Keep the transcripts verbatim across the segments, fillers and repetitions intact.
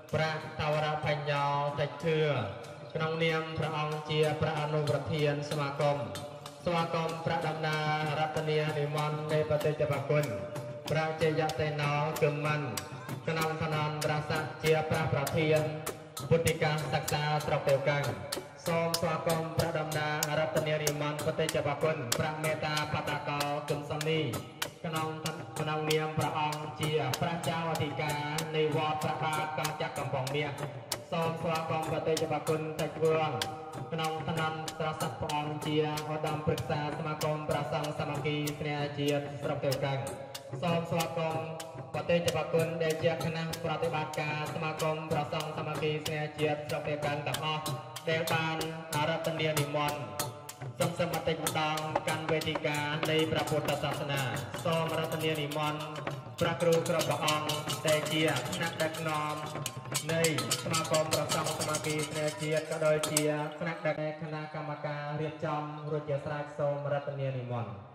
ประตาวราพัญญาติเถื่อขนมเนียมพระองค์เจียพระอนุประเทียนสมาคมสมาคมพระดำนารัตเนียนิมนต์ในปฏิจจปกุลพระเจยเตนอกึมมันขนมธนานราษเจียพระประเทียนพุทธิกาศักษาตรอกเตียวกังสมสมาคมพระดำนารัตเนียนิมนต์ปฏิจจปกุลพระเมตตาปัตตากอกึมสัมนีขนมขนมเนียมพระองค์เจียพระเจ้าอธิการในวอดพระบาทกองจักรกำปองเมียสมสมาคมปฏิจจปกุลตะเกืองขนมธนันตรสัพพองเจียอดมปรึกษาสมาคมประสังสมาคีเสนาเจียสระเตียวกังสมสมาคมปฏิจจปกุลได้เจียคณะปฏิบัติการสมาคมประสังสมาคีเสนาเจียสระเตียวกังต่างอเดลบานอารัตเนียนิมนต์สมสมติมดังการเวทีการในพระพุทธศาสนาสมรัตเนียนิมนต์พระครูกระบองได้เจียนักดักนอมในสมาคมประสังสมาคีเนเจียก็โดยเจียคณะดักคณะกรรมการเรียบจำรุจสราสมรัตเนียนิมนต์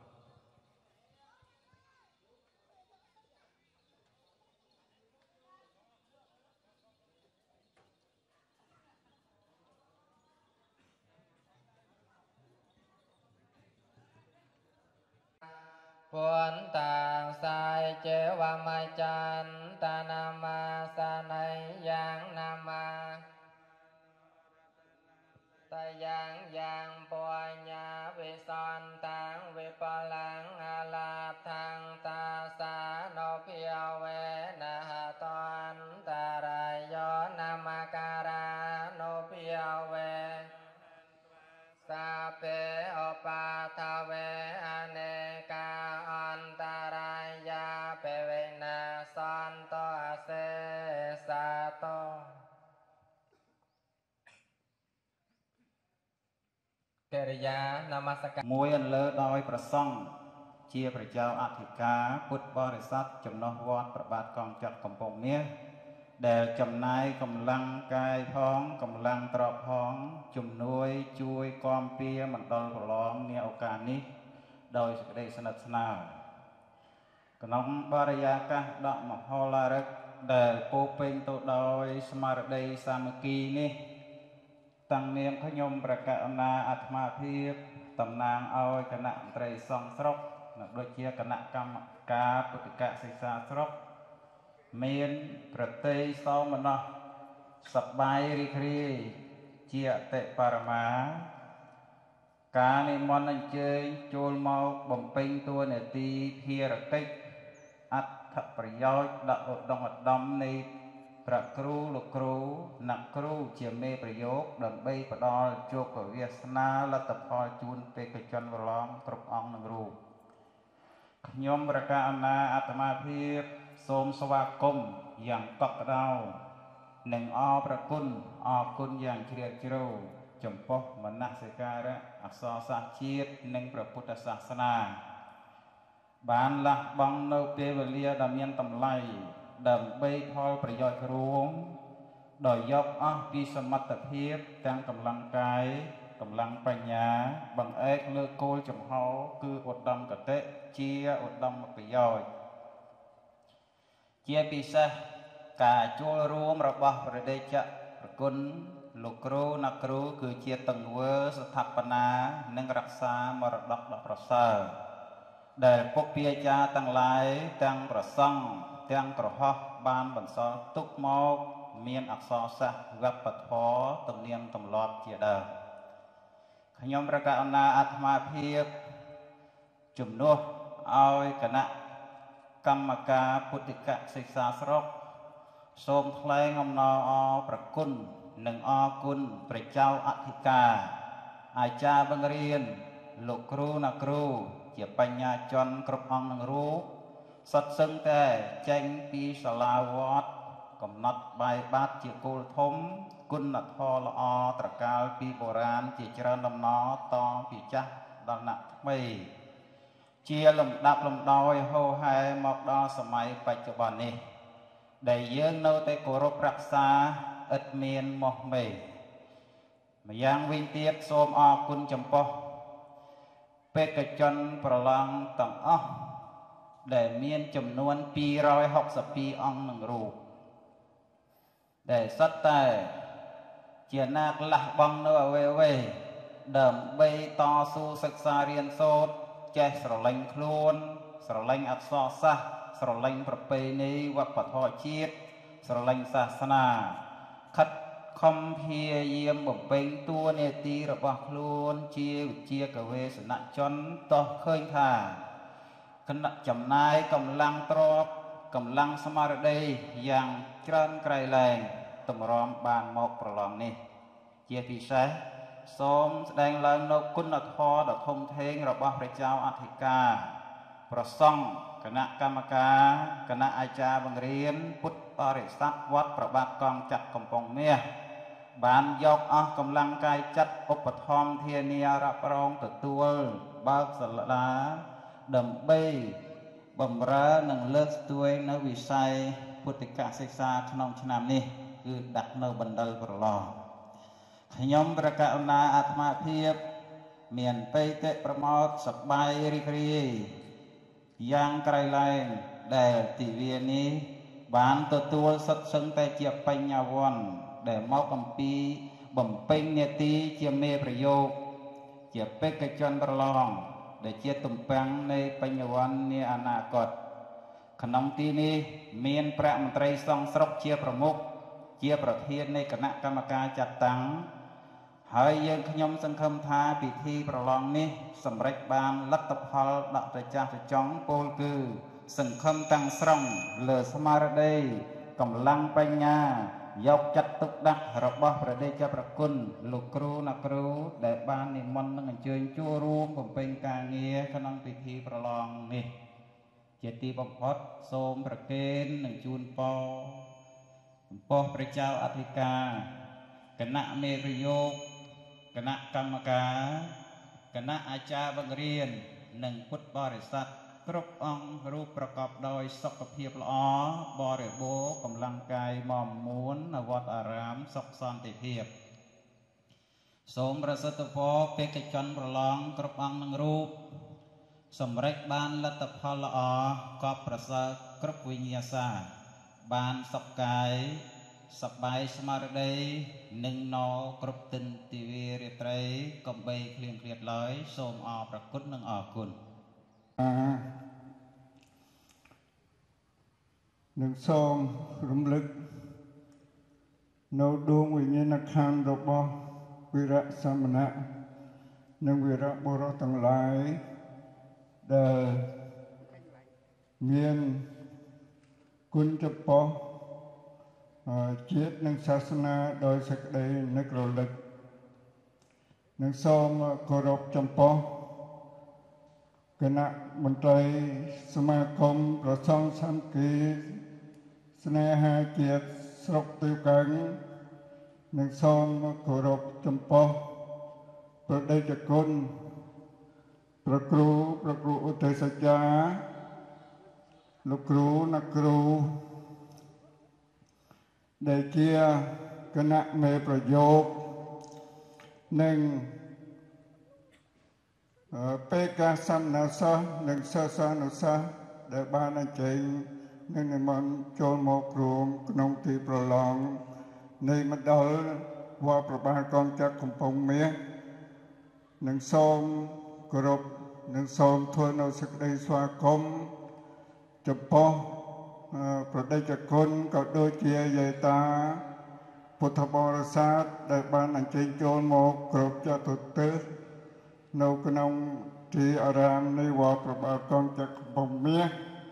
ผลต่างสายเจวามาจันตานามาสานัยยังนามาตายังยังปัญญาวิสันตังวิปลังอาลาทังตาสาโนพิยเวนะหะตันตารายโยนามาการาโนพิยเวสาเปอปาทาเวอเนกาอันตารายาเปเวนะสันโตเสสะโตកិរិយានមស្ការមួយអន្លើដោយប្រសង់ជាព្រះចៅអធិការពុទ្ធបរិស័ទចំណុះវត្តប្របាទកងចក្រកំពង់មាសដែលចំណាយកម្លាំងកាយផងកម្លាំងទ្រព្យផងជំនួយជួយគាំពៀមណ្ឌលប្រឡងនាឱកាសនេះដោយសេចក្តីស្និទ្ធស្នាលក្នុងបរិយាកាសដកមហោឡារិកដែលពោពេញទៅដោយស្មារតីសាមគ្គីនេះតាំងនាមខ្ញុំប្រកាសអំណាអាត្មាភាពតំណាងឲ្យគណៈមន្ត្រីសង្ឃស្រុកនិងដូចជាគណៈកម្មការពុទ្ធិកសិក្សាស្រុកមានប្រតិសោមនស្សសប្បាយរីករាយជាអតិបរមាការនិមន្តអញ្ជើញចូលមកបំពេញតួនាទីភារកិច្ចអត្ថប្រយោជន៍ដល់ឧត្តមឧត្តមនៃព្រះគ្រូលោកគ្រូអ្នកគ្រូជាមេប្រយោគដើម្បីផ្ដល់ជោគវាសនាលទ្ធផលជូនបេក្ខជនប្រឡងគ្រប់អង្គនឹងរូបខ្ញុំប្រកាសអំណាអាត្មាភាពសូមស្វាគមន៍យ៉ាងកក់ក្ដៅនិងអរព្រគុណអរគុណយ៉ាងជ្រាលជ្រៅចំពោះមនសិការៈអក្សរសាស្ត្រជាតិនិងព្រះពុទ្ធសាសនាបានលះបង់នៅពេលវេលាដ៏មានតម្លៃដើម្បីផលប្រយោជន៍រួមដោយយកអស់ពីសមត្ថភាពទាំងកម្លាំងកាយកម្លាំងបញ្ញាបង្អែកលើគោលចំហគឺឧត្តមគតិជាឧត្តមប្រយោជន៍ជាពិសេសការចូលរួមរបស់ព្រះតេជប្រគុណលោកគ្រូអ្នកគ្រូគឺជាទង្វើស្ថាបនានិងរក្សាមរតកដ៏ប្រសើរដែលពុកពាចារ្យទាំងឡាយទាំងប្រសង់ទាំងក្រហមបានបន្សល់ទុកមកមានអក្សរសាស្ត្រវប្បធម៌ទំនៀមទម្លាប់ជាដើមខ្ញុំប្រកាសអំណាអាត្មាភាពជំនួសឲ្យគណៈកម្មការពុទ្ធិកសិក្សាស្រុកសូមថ្លែងអំណរអរព្រគុណនិងអរគុណព្រះចៅអធិការអាចារ្យបង្រៀនលោកគ្រូអ្នកគ្រូជាបញ្ញាជនគ្រប់អង្គនឹងរូបសុទ្ធសឹងតែចេញពីសាលាវត្តកំណត់បាយបាត់ជាគោលធំគុណធម៌ល្អត្រកាលពីបុរាណជាច្រើនដំណរតពីចាស់ដល់អ្នកថ្មីជាលំដាប់លំដោយហូរហែមកដល់សម័យបច្ចុប្បន្ននេះដែលយើងនៅតែគោរពរក្សាឥតមានមោះមេម្យ៉ាងវិញទៀតសូមអរគុណចំពោះបេក្ខជនប្រឡងទាំងអស់ដែលមានចំនួនពីររយហុកសិបពីរអង្គនឹងរូប để sắt tay chia nạc lạc băng nữa về về đầm bay to su sực xa riêng sốt che sờ lanh khuôn sờ lanh ắt so sa sờ lanhประเพณีวัฒนธรรมជាតិស្រឡាញ់សាសនាខិតខំព្យាយាមបំពេញតួនាទីរបស់ខ្លួនជាវិជ្ជាកវេសនជនតោះឃើញថាគណៈចំណាយកម្លាំងទ្រព្យកម្លាំងស្មារតីយ៉ាងច្រើនក្រៃលែងតម្រាំបានមកប្រឡងនេះជាពិសេសសូមស្ដែងឡើងនូវគុណធម៌ដ៏ធំធេងរបស់ព្រះចៅអធិការព្រះសង្ឃគណៈកម្មការគណៈអាចារ្យបង្រៀនពុទ្ធបរិស័ទវត្តប្របាទកងចាត់កំពង់មាសបានយកអស់កម្លាំងកាយចិត្តឧបត្ថម្ភធានារ៉ាប់រងទទួលបើកសាលាដើម្បីបម្រើនិងលើកស្ទួយនៅវិស័យពុទ្ធិកសិក្សាក្នុងឆ្នាំនេះគឺដាក់នៅបណ្ឌិលប្រឡងខ្ញុំប្រកាសណាអាត្មាភាពមានបេតិប្រមោទសប្បាយរីករាយយ៉ាងក្រៃលែងដែលទិវានេះបានទទួលសិទ្ធិសឹងតែជាបញ្ញវន្តដែលមកអំពីបំពេញនាទីជាមេប្រយោគជាបេក្ខជនប្រឡងដែលជាទំពាំងនៃបញ្ញវន្តនាអនាគតក្នុងទីនេះមានព្រះមន្ត្រីសង្ឃស្រុកជាប្រមុខជាប្រធាននៃគណៈកម្មការចាត់តាំងហើយយើងខ្ញុំសង្ឃឹមថាពិធីប្រឡងនេះសម្រេចបានលទ្ធផលដាក់ទៅចាស់ទៅចង់ពោលគឺសង្ឃឹមទាំងស្រុងលើស្មារតីកម្លាំងបញ្ញាយកចិត្តទុកដាក់របស់ព្រះតេជប្រគុណលោកគ្រូអ្នកគ្រូដែលបាននិមន្តនឹងអញ្ជើញចូលរួមបំពេញការងារក្នុងពិធីប្រឡងនេះជាទីបំផុតសូមប្រគេននិងជូនពរចំពោះព្រះចៅអធិការគណៈមេប្រយោគគណៈកម្មការគណៈអាចារ្យបង្រៀននិងពុទ្ធបរិស័ទគ្រប់អង្គរូបប្រកបដោយសុខភាពល្អបរិបូរណ៍កម្លាំងកាយមាំមួនវត្តអារាមសុខសន្តិភាពសូមប្រសិទ្ធពរបេក្ខជនប្រឡងគ្រប់អង្គនឹងរូបសម្រេចបានលទ្ធផលល្អកប់ប្រសើរគ្រប់វិញ្ញាសាបានសុខកាយសប្បាយស្មារតីនឹងណោគ្រប់ទិនទិវារាត្រីកំបីឃ្លៀងឃ្លាតឡើយសូមអរប្រគុណនិងអរគុណនឹងសូមរំលឹកនៅដួងវិញ្ញាណក្ខន្ធរបស់វីរៈសមណៈនិងវីរៈបុរសទាំងឡាយដែលមានគុណចំពោះជាតិនិងសាសនាដោយសេចក្តីនឹករលឹកនិងសូមគោរពចំពោះគណៈមន្ត្រីសមាគមប្រសង់សន្តិស្នេហាជាតិស្រុកទីកាំងនិងសូមគោរពចំពោះព្រះតេជគុណព្រះគ្រូព្រះគ្រូឧទ្ទេសចារ្យលោកគ្រូអ្នកគ្រូដែលជាគណៈមេប្រយោគនិងបេក្ខសមណសិស្សនិងសិស្សានុសិស្សដែលបានអញ្ជើញនិងនិមន្តចូលមករួមក្នុងទីប្រឡងនៃមណ្ឌលវត្តប្របាទកងចក្រកំពង់មាសនិងសូមគោរពនិងសូមធ្វើនៅសេចក្តីស្វាគមន៍ចំពោះព្រះតេជគុណក៏ដូចជាយាយតាពុទ្ធបរិស័ទដែលបានអញ្ជើញចូលមកគ្រប់ចតុទិសនៅក្នុងទីអារាមនៃវត្តព្រះបាទកងចក្រកំពង់មាស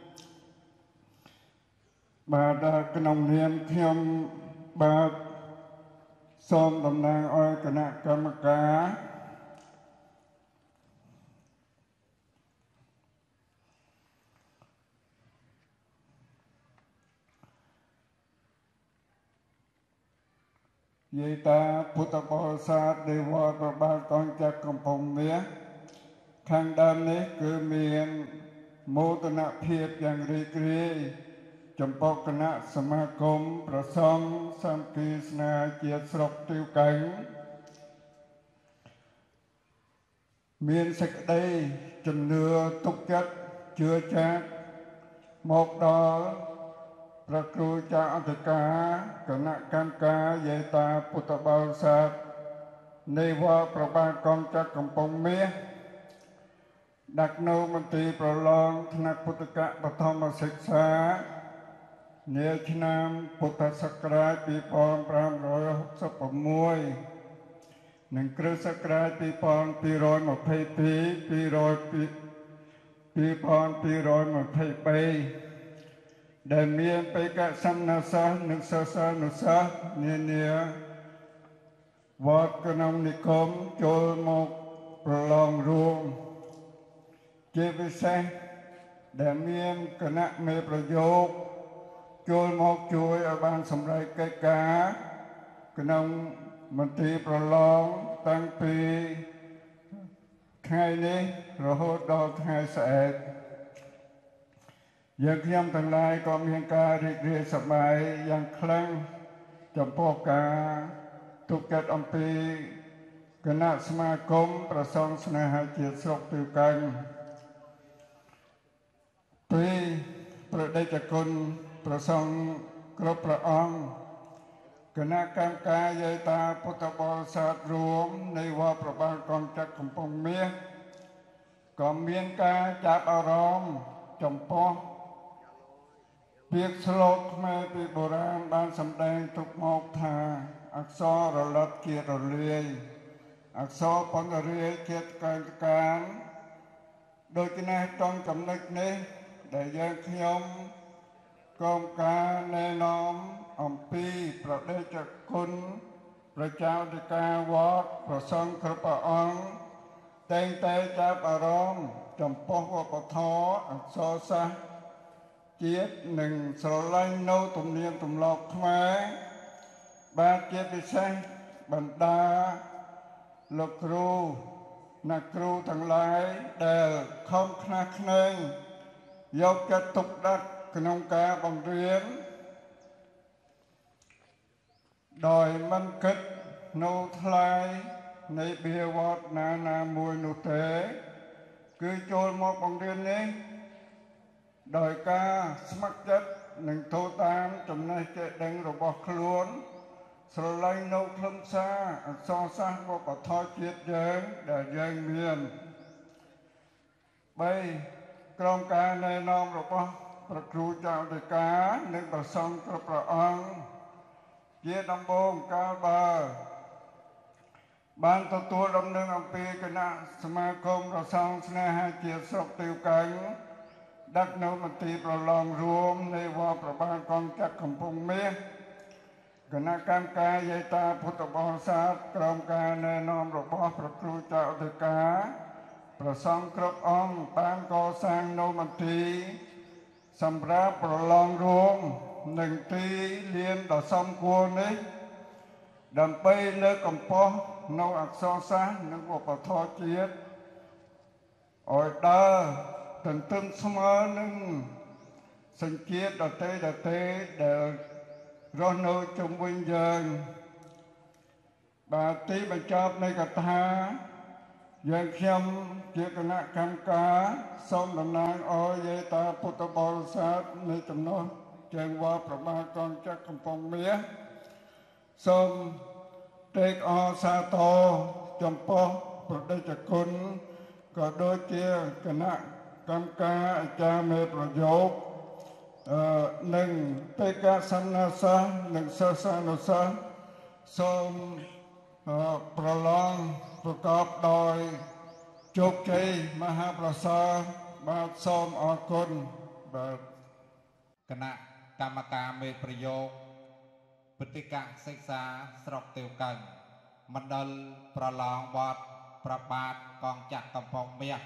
បាទក្នុងនាមខ្ញុំបាទសូមតំណាងឲ្យគណៈកម្មការយាយតាពុទ្ធបរិស័ទនៃវត្តព្រះបាទកងចក្រកំពង់មាសខាងដើមនេះគឺមានមោទនភាពយ៉ាងរីករាយចំពោះគណៈសមាគមប្រសង់សង្ឃីស្នេហាជាតិស្រុកទីកាំងមានសេចក្តីជំនឿទុកចិត្តជឿចាក់មកដល់ព្រះគ្រូចៅអធិការគណៈកម្មការយាយតាពុទ្ធបរិស័ទនៃវត្តប្របាទកងចក្រកំពង់មាសដឹកនៅមន្ត្រីប្រឡងថ្នាក់ពុទ្ធកបឋមសិក្សានាឆ្នាំពុទ្ធសករាជពីរពាន់ប្រាំរយហុកសិប៦និងគ្រិស្តសករាជពីរពាន់ពីររយម្ភៃពីរ ពីរពាន់ពីររយម្ភៃបីដែលមានបេក្ខសំណាសិស្សនិងសិស្សានុសិស្សនានាវត្តក្នុងនិគមចូលមកប្រឡងរួមជាពិសេសដែលមានគណៈមេប្រយោគចូលមកជួយឲ្យបានសម្រេចកិច្ចការក្នុងមន្ត្រីប្រឡងតាំងពីថ្ងៃនេះរហូតដល់ថ្ងៃស្អែកយើងខ្ញុំទាំងឡាយក៏មានការរីករាយសប្បាយយ៉ាងខ្លាំងចំពោះការទុកចិត្តអំពីគណៈសមាគមប្រសង់ស្នេហាជាតិស្រុកទិវកែងពីប្រដេជគុណប្រសង់គ្រប់ព្រះអង្គគណៈកម្មការយាយតាពុទ្ធបរិស័ទរួមនៃវត្តប្របាទកងចក្រកំពង់មាសក៏មានការចាប់អារម្មណ៍ចំពោះពាក្យស្លោកខ្មែរពីបុរាណបានសម្ដែងទុកមកថាអក្សររលត់ជារលាយអក្សរពន្ធរាយជាកាយការដូច្នេះត្រង់ចំណុចនេះដែលយើងខ្ញុំកងការណែនាំអំពីប្រដេជគុណប្រជាអធិការវត្តប្រសង់គ្រប់ព្រះអង្គតែងតែចាប់អារម្មណ៍ចំពោះវប្បធម៌អក្សរសាស្ត្រជាតិនិងស្រឡាញ់នៅទំនៀមទម្លាប់ខ្មែរបាទជាពិសេសបណ្ដាលោកគ្រូអ្នកគ្រូទាំងឡាយដែលខំខ្នះខ្នែងយកចិត្តទុកដាក់ក្នុងការបង្រៀនដោយមិនគិតនៅថ្លៃនៃបៀវត្តណាណាមួយនោះទេគឺចូលមកបង្រៀននេះដោយការស្ម័គ្រចិត្តនិងធ្វើតាមចំណេះចេះដឹងរបស់ខ្លួនស្រឡាញ់នៅខ្លឹមសារអក្សរសាស្ត្រវប្បធម៌ជាតិយើងដែលយើងមានបីក្រុមការណែនាំរបស់ព្រះគ្រូចៅអធិការនិងព្រះសង្ឃគ្រប់ព្រះអង្គជាដំបូងកាលបើបានទទួលដំណឹងអំពីគណៈសមាគមព្រះសង្ឃស្នេហាជាតិស្រុកទិវកែងដឹកនៅមន្ត្រីប្រឡងរួមនៃវត្តប្របាទកងចក្រកំពង់មាសគណៈកម្មការយាយតាពុទ្ធបរិស័ទក្រុមការណែនាំរបស់ព្រះគ្រូចៅអធិការព្រះសង្ឃគ្រប់អង្គបានកសាងនៅមន្ត្រីសម្រាប់ប្រឡងរួមនឹងទីលានដ៏សមគួរនេះដើម្បីលើកកម្ពស់នៅអក្សរសាស្ត្រនិងវប្បធម៌ជាតិឲ្យដើរទន្ទឹមស្មើនឹងសញ្ជាតិដទៃដទៃដែលរស់នៅជុំវិញយើងបាទទីបញ្ចប់នៃកថាយើងខ្ញុំជាគណៈកម្មការសូមតំណាងអរយាយតាពុទ្ធបរិស័ទនៃចំណុះជើងវត្តប្របាទកងចក្រកំពង់មាសសូមត្រេកអរសាទរចំពោះប្រដេជគុណក៏ដូចជាគណៈកម្មការអាចារ្យមេប្រយោគអឺនិងបេក្ខសំណាសិស្សនិងសិស្សានុសិស្សសូមប្រឡងប្រកបដោយជោគជ័យមហាប្រសើរបាទសូមអរគុណបាទគណៈកម្មការមេប្រយោគបតិកសិក្សាស្រុកទិវកែងមណ្ឌលប្រឡងវត្តប្របាទកងចក្រកំពង់មាស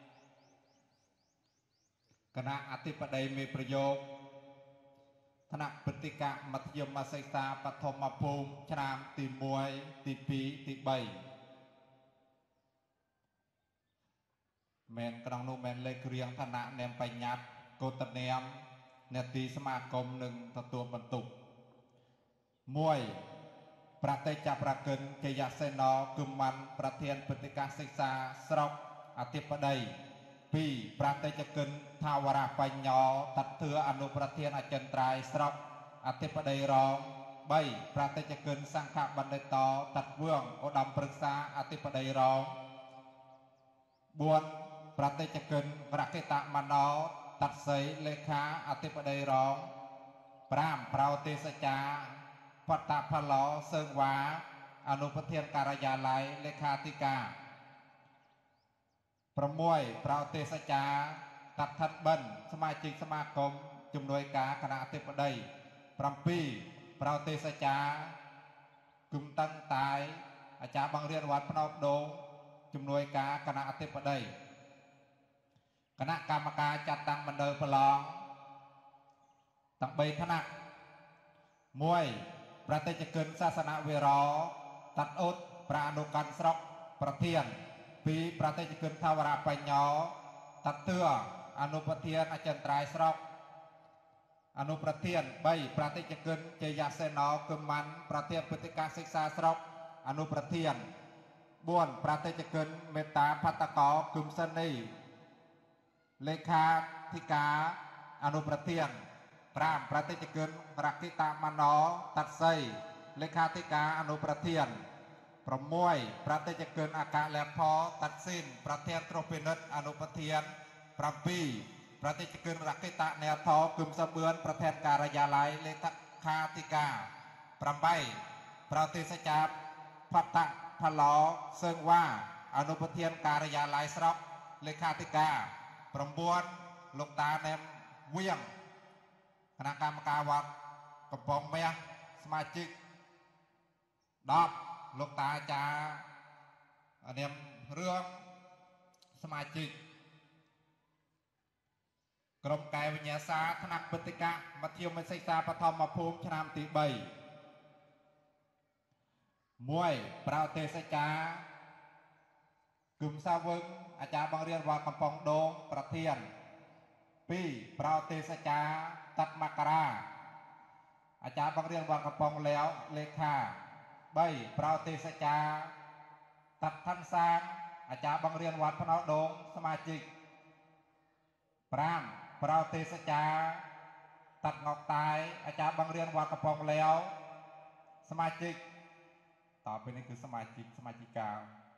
គណៈអធិបតីមេប្រយោគថ្នាក់បតិកមធ្យមសិក្សាបឋមភូមិឆ្នាំទីមួយទីពីរទីបីមែនក្នុងនោះមែនលេខរៀងឋានៈនាមបញ្ញត្តិកោតនាមនេតិសមាគមនឹងទទួលបន្ទុកមួយប្រតិចប្រកិនជយសេណគឹមមិនប្រធានបតិកសិក្សាស្រុកអធិបតីពីរប្រតិចកិនថាវរៈបញ្ញោតធឿអនុប្រធានអចិន្ត្រៃយ៍ស្រុកអធិបតីរងបីប្រតិជគុណសង្ឃបណ្ឌិតតាត់វឿងឧត្តមប្រឹក្សាអធិបតីរងបួនប្រតិជគុណរកេតមណោតាត់សីលេខាអធិបតីរងប្រាំប្រោទេសចាបតផលោសើងវ៉ាអនុប្រធានការិយាល័យលេខាធិការប្រមួយ ប្រោទេសចាតាត់ឋិតបិណ្ឌសមាជិកសមាគមជំនួយការគណៈអធិបតីប្រាំពីរ ប្រោទេសចាគុំតឹងតាយអាចារ្យបង្រៀនវត្តភ្នំដូងជំនួយការគណៈអធិបតីគណៈកម្មការចាត់តាំងមណ្ឌលប្រឡងទាំងបីថ្នាក់មួយប្រតិជគុណសាសនវិរោតាត់អ៊ុតប្រាអនុកាន់ស្រុកប្រធានពីរប្រតិជគុណថាវរៈបញ្ញោតាត់ទឿអនុប្រធានអចិន្ត្រៃយ៍ស្រុកអនុប្រធានបីប្រតិជគុណជយសេណោគឹមម៉ាន់ប្រធានពុទ្ធិកាសិក្សាស្រុកអនុប្រធានបួនប្រតិជគុណមេត្តាផតកោគឹមសិនីលេខាធិការអនុប្រធានប្រាំប្រតិជគុណរកិតមណោតាត់សីលេខាធិការអនុប្រធានប្រមួយប្រតិជគុណអកលផតាត់ស៊ីនប្រធានត្រុសពិនិត្យអនុប្រធានប្រាំពីរប្រតិជគុណរកិតនេថោគឹមសបឿនប្រធានការិយាល័យលេខាធិការប្រាំបីប្រទេសចាបផតផលោសើងវ៉ាអនុប្រធានការិយាល័យស្រុកលេខាធិការប្រាំបួនលោកតាណែមវៀងគណៈកម្មការវត្តកំពង់មាសសមាជិកដប់លោកតាអាចារ្យនាមរឿងសមាជិកក្រុមកាយវិញ្ញាសាថ្នាក់ពុទ្ធិកមធ្យមសិក្សាបឋមភូមិឆ្នាំទីបីមួយប្រោទេសចាគុំសាវឹងអាចារ្យបង្រៀនវត្តកំពង់ដូងប្រធានពីរប្រោទេសចាតាត់មករាអាចារ្យបង្រៀនវត្តកំពង់លាវលេខាបីប្រោទេសចាតាត់ឋានសាងអាចារ្យបង្រៀនវត្តភ្នោដូងសមាជិកប្រាំប្រោទេសចាតាត់ងកតាយអាចារ្យបង្រៀនវត្តកំពង់លាវសមាជិកតទៅនេះគឺសមាជិកសមាជិកា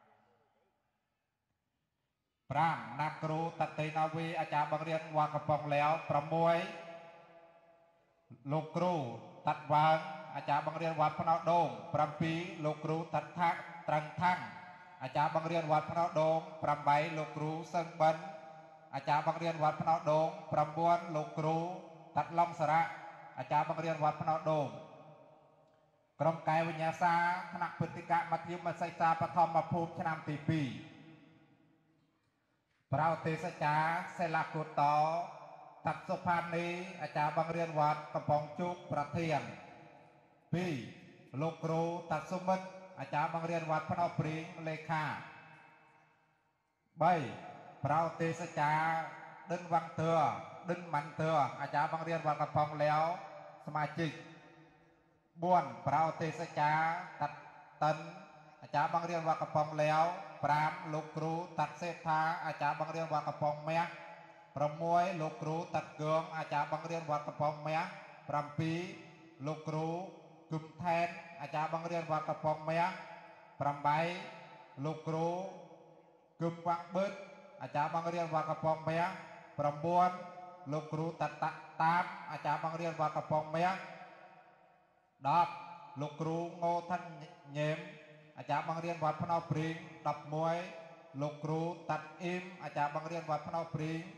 ប្រាំណាគ្រូតតេណាវីអាចារ្យបង្រៀនវត្តកំពង់លាវប្រាំមួយលោកគ្រូតាត់វាងអាចារ្យបង្រៀនវត្តភ្នោដូងប្រាំពីរលោកគ្រូតាត់ថាក់ត្រឹងថាំងអាចារ្យបង្រៀនវត្តភ្នោដូងប្រាំបីលោកគ្រូសឹងបិណ្ឌអាចារ្យបង្រៀនវត្តភ្នោដូងប្រាំបួនលោកគ្រូតាត់ឡុងសារៈអាចារ្យបង្រៀនវត្តភ្នោដូងក្រុមកាយវិញ្ញាសាថ្នាក់ពុទ្ធិកមធ្យមសិក្សាបឋមភូមិឆ្នាំទីពីរប្រោទេសចាសិលាគុតោតាត់សុផានីអាចារ្យបង្រៀនវត្តកំពង់ជូកប្រធានពីរលោកគ្រូតាត់សុមិតអាចារ្យបង្រៀនវត្តភ្នោព្រីងលេខាបីប្រោទេសចាដិនវ៉ាំងទឿដិនម៉ាន់ទឿអាចារ្យបង្រៀនវត្តកំពង់លាវសមាជិកបួនប្រោទេសចាតាត់តិនអាចារ្យបង្រៀនវត្តកំពង់លាវប្រាំលោកគ្រូតាត់សេដ្ឋាអាចារ្យបង្រៀនវត្តកំពង់មាសប្រាំមួយលោកគ្រូតាត់គងអាចារ្យបង្រៀនវត្តកំពង់មាសប្រាំពីរលោកគ្រូគឹមថែនអាចារ្យបង្រៀនវត្តកំពង់មាសប្រាំបីលោកគ្រូគឹមវាក់បឺតអាចារ្យបង្រៀនវត្តកំពង់មាសប្រាំបួនលោកគ្រូតាត់តាមអាចារ្យបង្រៀនវត្តកំពង់មាសដប់លោកគ្រូងោថាន់ញេមអាចារ្យបង្រៀនវត្តភ្នោព្រីងដប់មួយលោកគ្រូតាត់អ៊ីមអាចារ្យបង្រៀនវត្តភ្នោព្រីង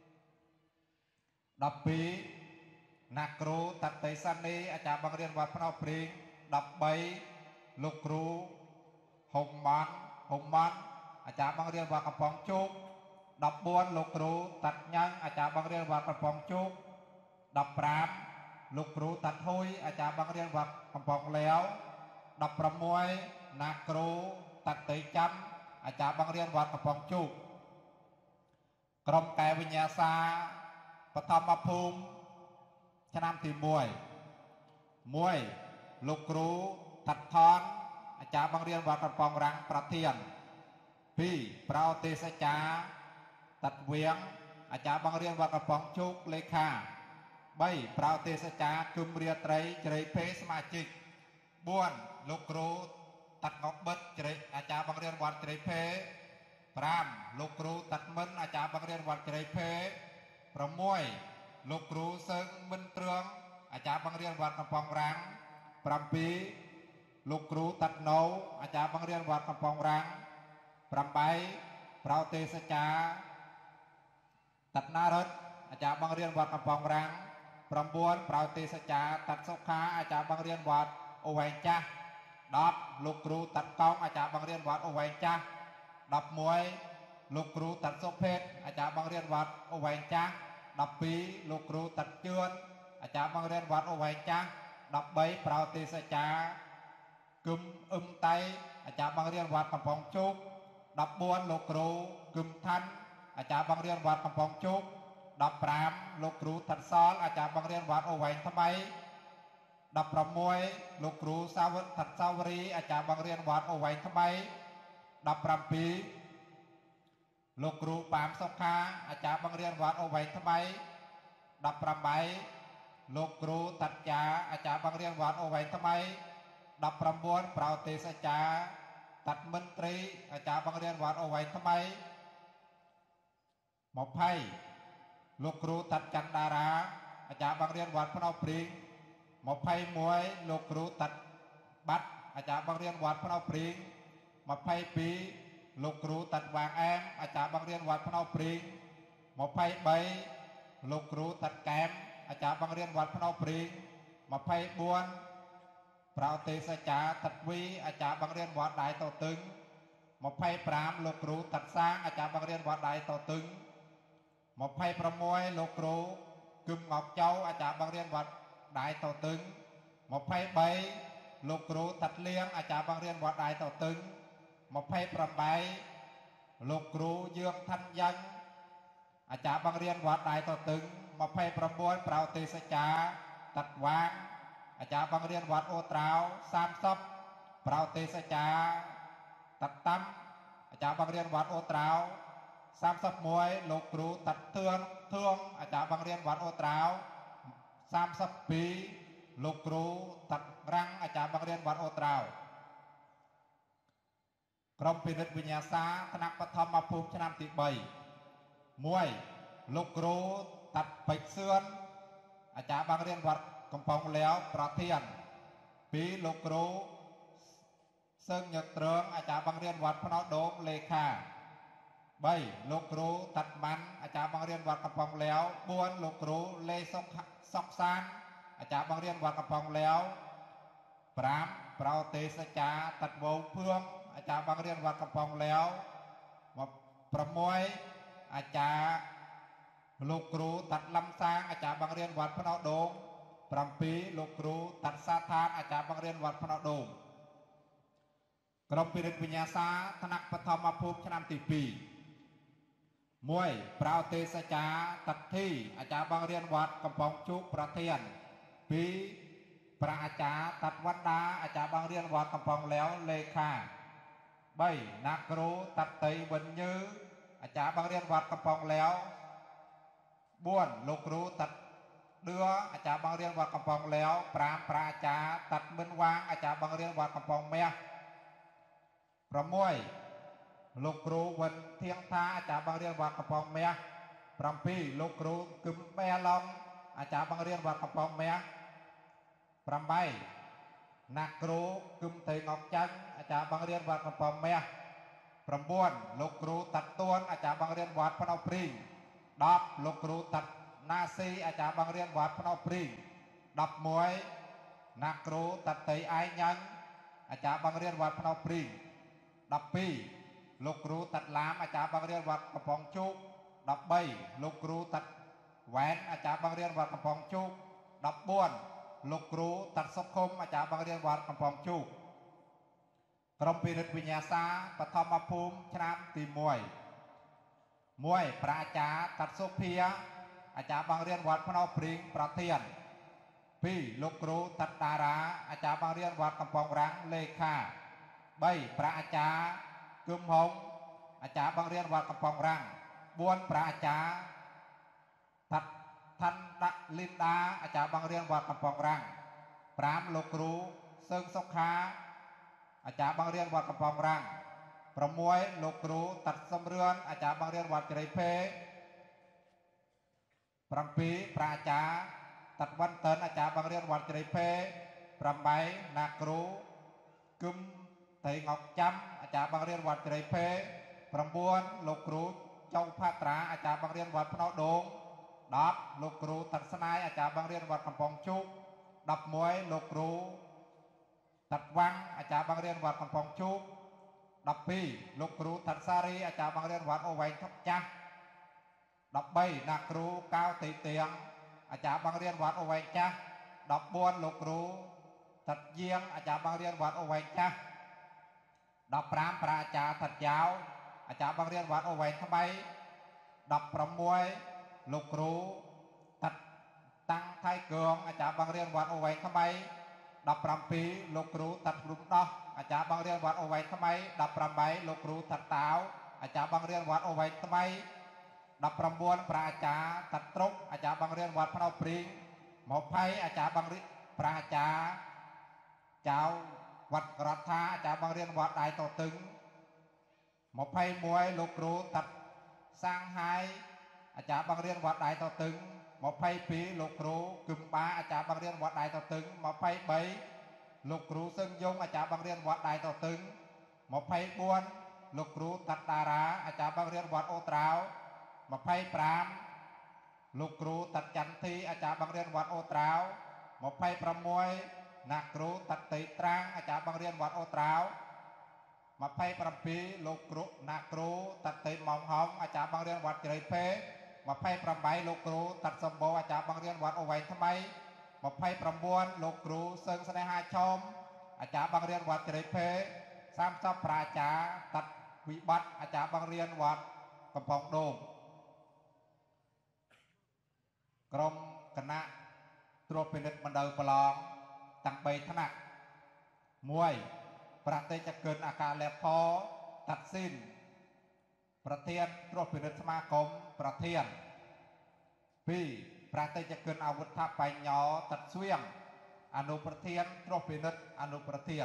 ដប់ពីរណាគ្រូតាត់តេសានីអាចារ្យបង្រៀនវត្តភ្នោព្រីងដប់បីលោកគ្រូហុំម៉ាន់ហុំម៉ាន់អាចារ្យបង្រៀនវត្តកំពង់ជូកដប់បួនលោកគ្រូតាត់ញ៉ាំងអាចារ្យបង្រៀនវត្តកំពង់ជូកដប់ប្រាំលោកគ្រូតាត់ហ៊ុយអាចារ្យបង្រៀនវត្តកំពង់លាវដប់ប្រាំមួយណាគ្រូតាត់តេចាំអាចារ្យបង្រៀនវត្តកំពង់ជូកក្រុមកាយវិញ្ញាសាបឋមភូមិឆ្នាំទីមួយមួយលោកគ្រូតាត់ថនអាចារ្យបង្រៀនវត្តកំពង់រាំងប្រធានពីរប្រោទេសចាតាត់វៀងអាចារ្យបង្រៀនវត្តកំពង់ជូកលេខាបីប្រោទេសចាគឹមរាត្រីជ្រៃភេសមាជិកបួនលោកគ្រូតាត់ងកបិទជ្រៃអាចារ្យបង្រៀនវត្តជ្រៃភេប្រាំលោកគ្រូតាត់មិនអាចារ្យបង្រៀនវត្តជ្រៃភេប្រាំមួយលោកគ្រូសឹងមិនត្រង់អាចារ្យបង្រៀនវត្តកំពង់រាំងប្រាំពីរលោកគ្រូតាត់ណូអាចារ្យបង្រៀនវត្តកំពង់រាំងប្រាំបីប្រោទេសចាតាត់ណារតអាចារ្យបង្រៀនវត្តកំពង់រាំងប្រាំបួនប្រោទេសចាតាត់សុខាអាចារ្យបង្រៀនវត្តអូវែងចាស់ដប់លោកគ្រូតាត់កោងអាចារ្យបង្រៀនវត្តអូវែងចាស់ដប់មួយលោកគ្រូតាត់សុភេទអាចារ្យបង្រៀនវត្តអូវែងចាស់ដប់ពីរលោកគ្រូតាត់ជឿនអាចារ្យបង្រៀនវត្តអូវែងចាស់ដប់បីប្រោទេសចាគឹមអឹមតៃអាចារ្យបង្រៀនវត្តកំពង់ជោគដប់បួនលោកគ្រូគឹមឋានអាចារ្យបង្រៀនវត្តកំពង់ជោគដប់ប្រាំលោកគ្រូតាត់សលអាចារ្យបង្រៀនវត្តអូវែងថ្មីដប់ប្រាំមួយលោកគ្រូសាវតាត់សាវរីអាចារ្យបង្រៀនវត្តអូវែងថ្មីដប់ប្រាំពីរលោកគ្រូប៉ាមសុខាអាចារ្យបង្រៀនវត្តអូវែងថ្មីដប់ប្រាំបីលោកគ្រូតាត់ចាអាចារ្យបង្រៀនវត្តអូវែងថ្មីដប់ប្រាំបួនប្រោទេសចាតាត់មន្ត្រីអាចារ្យបង្រៀនវត្តអូវែងថ្មីម្ភៃលោកគ្រូតាត់ច័ន្ទតារាអាចារ្យបង្រៀនវត្តភ្នំព្រីងម្ភៃមួយលោកគ្រូតាត់បាត់អាចារ្យបង្រៀនវត្តភ្នំព្រីងម្ភៃពីរលោកគ្រូតាត់វាងអែមអាចារ្យបង្រៀនវត្តភ្នំព្រីងម្ភៃបីលោកគ្រូតាត់កែមអាចារ្យបង្រៀនវត្តភ្នំព្រីងម្ភៃបួនប្រោទេសចាតាត់វីអាចារ្យបង្រៀនវត្តដៃតតឹងម្ភៃប្រាំលោកគ្រូតាត់សាងអាចារ្យបង្រៀនវត្តដៃតតឹងម្ភៃប្រាំមួយលោកគ្រូគឹមងកចៅអាចារ្យបង្រៀនវត្តដៃតតឹងម្ភៃបីលោកគ្រូតាត់លៀងអាចារ្យបង្រៀនវត្តដៃតតឹងម្ភៃប្រាំបីលោកគ្រូយឿងឋានយ៉ាងអាចារ្យបង្រៀនវត្តដៃតតឹងម្ភៃប្រាំបួនប្រោទេសចាតាត់វាងអាចារ្យបង្រៀនវត្តអូត្រាវសាមសិបប្រោទេសចាតាត់តាំអាចារ្យបង្រៀនវត្តអូត្រាវសាមសិបមួយលោកគ្រូតាត់ធឿនធឿងអាចារ្យបង្រៀនវត្តអូត្រាវសាមសិបពីរលោកគ្រូតាត់រាំងអាចារ្យបង្រៀនវត្តអូត្រាវក្រុមពិនិត្យវិញ្ញាសាថ្នាក់បឋមភូមិឆ្នាំទីបីមួយលោកគ្រូតាត់បិចសឿនអាចារ្យបង្រៀនវត្តកំពង់លាវប្រធានពីរលោកគ្រូសឹងញឹកត្រងអាចារ្យបង្រៀនវត្តភ្នំដូងលេខាបីលោកគ្រូតាត់ម៉ាន់អាចារ្យបង្រៀនវត្តកំពង់លាវបួនលោកគ្រូលេសុកសុកសានអាចារ្យបង្រៀនវត្តកំពង់លាវប្រាំប្រោទេសចាតាត់វងភឿងអាចារ្យបង្រៀនវត្តកំពង់លាវប្រាំមួយអាចារ្យលោកគ្រូតាត់លំសាងអាចារ្យបង្រៀនវត្តភ្នំដូងប្រាំពីរលោកគ្រូតាត់សាឋានអាចារ្យបង្រៀនវត្តភ្នំដូងក្រុមពិនិត្យវិញ្ញាសាថ្នាក់បឋមភូមិឆ្នាំទីពីរមួយប្រោទេសចាតាត់ធីអាចារ្យបង្រៀនវត្តកំពង់ជូកប្រធានពីរប្រាអាចារ្យតាត់វណ្ដាអាចារ្យបង្រៀនវត្តកំពង់លាវលេខាបីណាគ្រូតាត់តីវិនញើអាចារ្យបង្រៀនវត្តកំពង់លាវបួនលោកគ្រូតាត់ដឿអាចារ្យបង្រៀនវត្តកំពង់លាវប្រាំប្រាអាចារ្យតាត់មិនវាងអាចារ្យបង្រៀនវត្តកំពង់មាសប្រាំមួយលោកគ្រូវិនធៀងថាអាចារ្យបង្រៀនវត្តកំពង់មាសប្រាំពីរលោកគ្រូគឹមបែឡុងអាចារ្យបង្រៀនវត្តកំពង់មាសប្រាំបីណាគ្រូគឹមតេងអកចាញ់អាចារ្យបង្រៀនវត្តកំពង់មាសប្រាំបួនលោកគ្រូតាត់ទួនអាចារ្យបង្រៀនវត្តភ្នំព្រីងដប់លោកគ្រូតាត់ណាស៊ីអាចារ្យបង្រៀនវត្តភ្នំព្រីងដប់មួយណាគ្រូតាត់តៃឯងញ៉ាំងអាចារ្យបង្រៀនវត្តភ្នំព្រីងដប់ពីរលោកគ្រូតាត់ឡាមអាចារ្យបង្រៀនវត្តកំពង់ជូកដប់បីលោកគ្រូតាត់វ៉ែនអាចារ្យបង្រៀនវត្តកំពង់ជូកដប់បួនលោកគ្រូតាត់សុខុមអាចារ្យបង្រៀនវត្តកំពង់ជូកក្រុមពិនិត្យវិញ្ញាសាបឋមភូមិឆ្នាំទីមួយមួយប្រាអាចារ្យតាត់សុភាអាចារ្យបង្រៀនវត្តភ្នំព្រីងប្រធានពីរលោកគ្រូតាត់តារាអាចារ្យបង្រៀនវត្តកំពង់រាំងលេខាបីប្រាអាចារ្យគឹមហុងអាចារ្យបង្រៀនវត្តកំពង់រាំងបួនប្រាអាចារ្យតាត់ทันดะลินดาอาจารย์บางเรียนวัดกำปองรังปรามโลกรูเซิงสกขาอาจารย์บางเรียนวัดกำปองรังประมวยโลกรูตัดสมเรือนอาจารย์บางเรียนวัดเจริญเพปรำปีปราจาตัดวันเตินอาจารย์บางเรียนวัดเจริญเพปรำใบนาครูกึมไตงอกจำอาจารย์บางเรียนวัดเจริญเพปรำบวนโลกรูเจ้าพาตราอาจารย์บางเรียนวัดพนอดงดับโลกรูตัดสนายอาจารย์บางเรียนวัดกำปองชุกดับมวยโลกรูตัดวังอาจารย์บางเรียนวัดกำปองชุกดับปีโลกรูตัดสารีอาจารย์บางเรียนวัดโอไวทับจ้าดับใบนักครูก้าวตีเตียงอาจารย์บางเรียนวัดโอไวจ้าดับบวนโลกรูตัดเยียงอาจารย์บางเรียนวัดโอไวจ้าดับพรามปราจาตัดยาวอาจารย์บางเรียนวัดโอไวทำไมดับประมวยโลกรูตัดตั้งไทยเกืองอาจารย์บางเรียนวัดโอไวทำไมดับปรำปีโลกรูตัดลุมดอกอาจารย์บางเรียนวัดโอไวทำไมดับปรำใบโลกรูตัดเต้าอาจารย์บางเรียนวัดโอไวทำไมดับประมวลปราจาตัดตรกอาจารย์บางเรียนวัดพนอปริงหมอไพอาจารย์บางเรียนปราจาเจ้าวัดรัฐาอาจารย์บางเรียนวัดได้ต่อตึงหมอไพมวยโลกรูตัดสร้างหายอาจารย์บางเรียนวัดได้ต่อตึงหมอไพปีโลกรูกึมบาอาจารย์บางเรียนวัดได้ต่อตึงหมอไพใบโลกรูซึ่งยงอาจารย์บางเรียนวัดได้ต่อตึงหมอไพบวนโลกรูตัดดาราอาจารย์บางเรียนวัดโอตราวหมอไพปรามโลกรูตัดจันทีอาจารย์บางเรียนวัดโอตราวหมอไพประมวยนักครูตัดตีตรังอาจารย์บางเรียนวัดโอตราวมาไพ่ปรำปีโลกรุนักครูตัดตีมองหอมอาจารย์บางเรียนวัดเจริญเพมาไพ่ปรำใบโลกรูตัดสมบูอาจารย์บางเรียนวัดโอไวทำไมมาไพ่ปรำบวนโลกรูเซิงแสดงหาชมอาจารย์บางเรียนวัดเจริญเพสามซับปราจาตัดวิบัติอาจารย์บางเรียนวัดกำปองโดมกรมคณะตรวจเป็นบันเดิมประลองตั้งใบถนัดมวยประเทศจะเกินอาการแลพอตัดสิ้นประเทศตรวจเป็นสมาคมประเทศพี่ประเทศจะเกินอาวุธทัพไปหยอตัดเสี้ยงอนุประเทศตรวจเป็นอนุประเทศ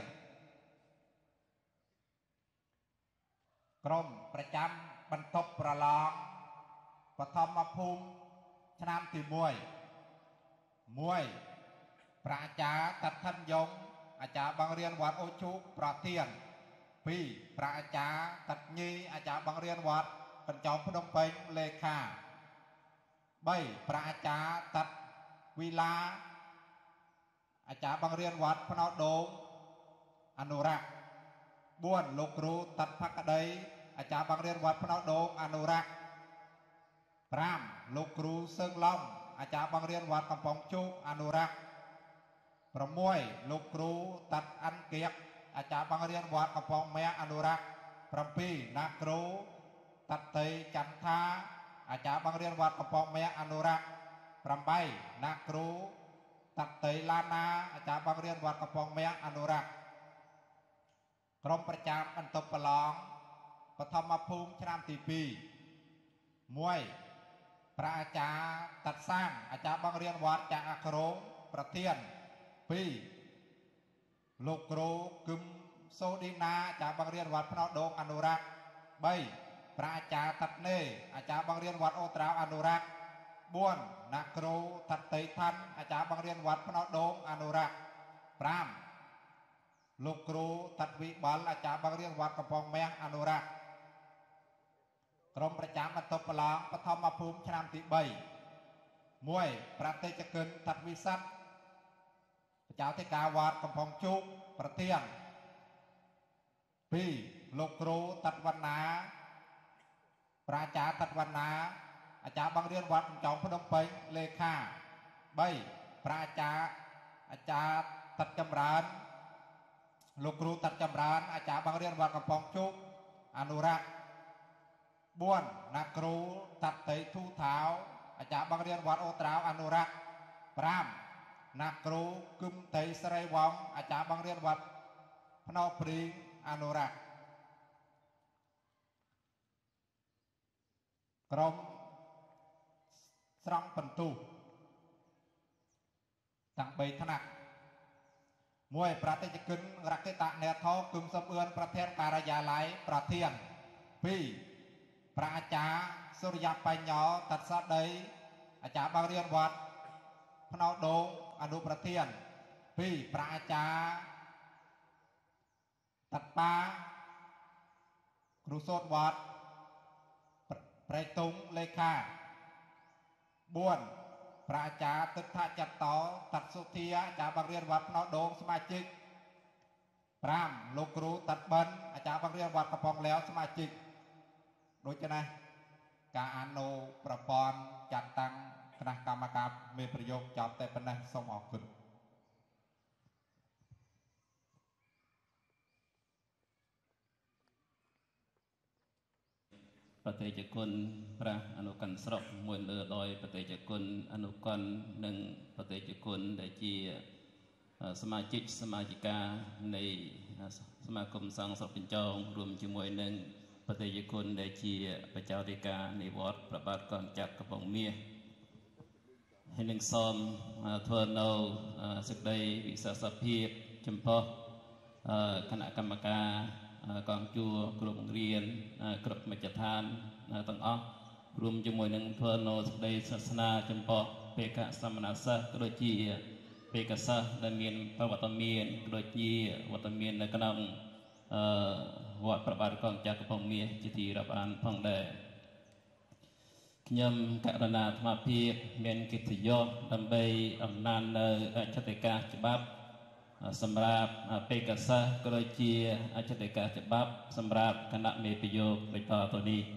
กรมประจำบรรทบประลองปฐมภูมิชนามตีมวยมวยปราจาตัดทันยงอาจารย์บางเรียนวัดโอชุประเทียนปีปราจาตัดยีอาจารย์บางเรียนวัดปัญจพนมเปญเลขาใบปราจาตัดวิลาอาจารย์บางเรียนวัดพนอโดงอนุรักษ์บ้วนโลกรูตัดพักใดอาจารย์บางเรียนวัดพนอโดงอนุรักษ์พรามโลกรูเซิงล่องอาจารย์บางเรียนวัดกำปองชุกอนุรักษ์ประมวยลูกครูตัดอันเกียกอาจารย์บางเรียนวัดกระปองแม่อนุรักษ์ประปีนักครูตัดเตยจันทาอาจารย์บางเรียนวัดกระปองแม่อนุรักษ์ประใบนักครูตัดเตยลานาอาจารย์บางเรียนวัดกระปองแม่อนุรักษ์กรมประจำอันตบประลองปฐมภูมิชนามตีปีมวยพระอาจารย์ตัดสร้างอาจารย์บางเรียนวัดจากอัครงประเทียนปีโลกโรกึมโซดินาจากบางเรียนวัดพนอโดงอนุรักษ์ใบพระอาจารย์ตัดเนอาจารย์บางเรียนวัดโอตราวอนุรักษ์บ้วนนักโรตัดเตยทันอาจารย์บางเรียนวัดพนอโดงอนุรักษ์ปรามโลกโรตัดวิบัลอาจารย์บางเรียนวัดกระปองแมงอนุรักษ์กรมประจำบรรทบประลองปฐมภูมิชนามติใบมวยประเทศจะเกินตัดวิสัตเจ้าที่กาวาดกำพองชุกประเทียนปีโลกรูตัดวันนาปราจาตัดวันนาอาจารย์บางเรียนวัดจอมพนมเปญเลขาใบปราจาอาจารย์ตัดจำรานโลกรูตัดจำรานอาจารย์บางเรียนวัดกำพองชุกอนุรักษ์บ้วนนักครูตัดเตยทูเท้าอาจารย์บางเรียนวัดโอตราวอนุรักษ์ปรามนักครูกึมเตยสไรวงอาจารย์บางเรียนวัดพนอปริงอนุรักษ์กรมสรองปันตุ tăng bay thân nặng môi pra tê chích cứng rắc tê tạ nè thó cứng sâm ươn pra thiên cà ra già lái pra thiên pi pra chá surya pai nhỏ tật sát đấy chá bang riêng vật phá nọ đô anu pra thiên pi pra chá tật ba cửu sốt vật pra tung lê kha buồn pra chá tức thạ chặt tó tật sô thia chá bang riêng vật phá nọ đô sma chích pram lô cửu tật bân chá bang riêng vật cà pong léo sma chích đối cho này cả anh nôประปอนจัดตั้งคณะกรรมการมีประโยชน์จอบแต่เป็นนักส่งออกขึ้นประเทศจักรพระอนุกันสรบมวยเรือโดยประเทศจักรอนุกันหนึ่งประเทศจักรได้จีสมาชิกสมาชิกาในสมาคมสังสรเป็นจองรวมជាមួយหนึ่งประเทศญี่ปุ่นได้ชี้ประเจ้าธิการในวัดประบาทก่อนจากกระปองเมียให้หนึ่งซ้อมทวนเอาศึกใดวิสาสะเพียบจำเพาะคณะกรรมการกองจัวกลุ่มเรียนกลุ่มมัจจทานต่างอ้อรวมជាមួយនឹងทวนเอาศึกใดศาสนาจำเพาะเปกสมณศักดิ์โดยชี้เปกศักดิ์ได้มีประวัติเมียนโดยชี้วัตเมียนในขนมวัดประบาทกองจากกระพงเมียจิตีรับอ่านพังได้ขยมกรณาธรรมพีเมียนกิติยศดำไปอำนาจในอาชติกาฉบับสำหรับเปกษะกรจีอาชติกาฉบับสำหรับคณะเมปิโยกในต่อตัวนี้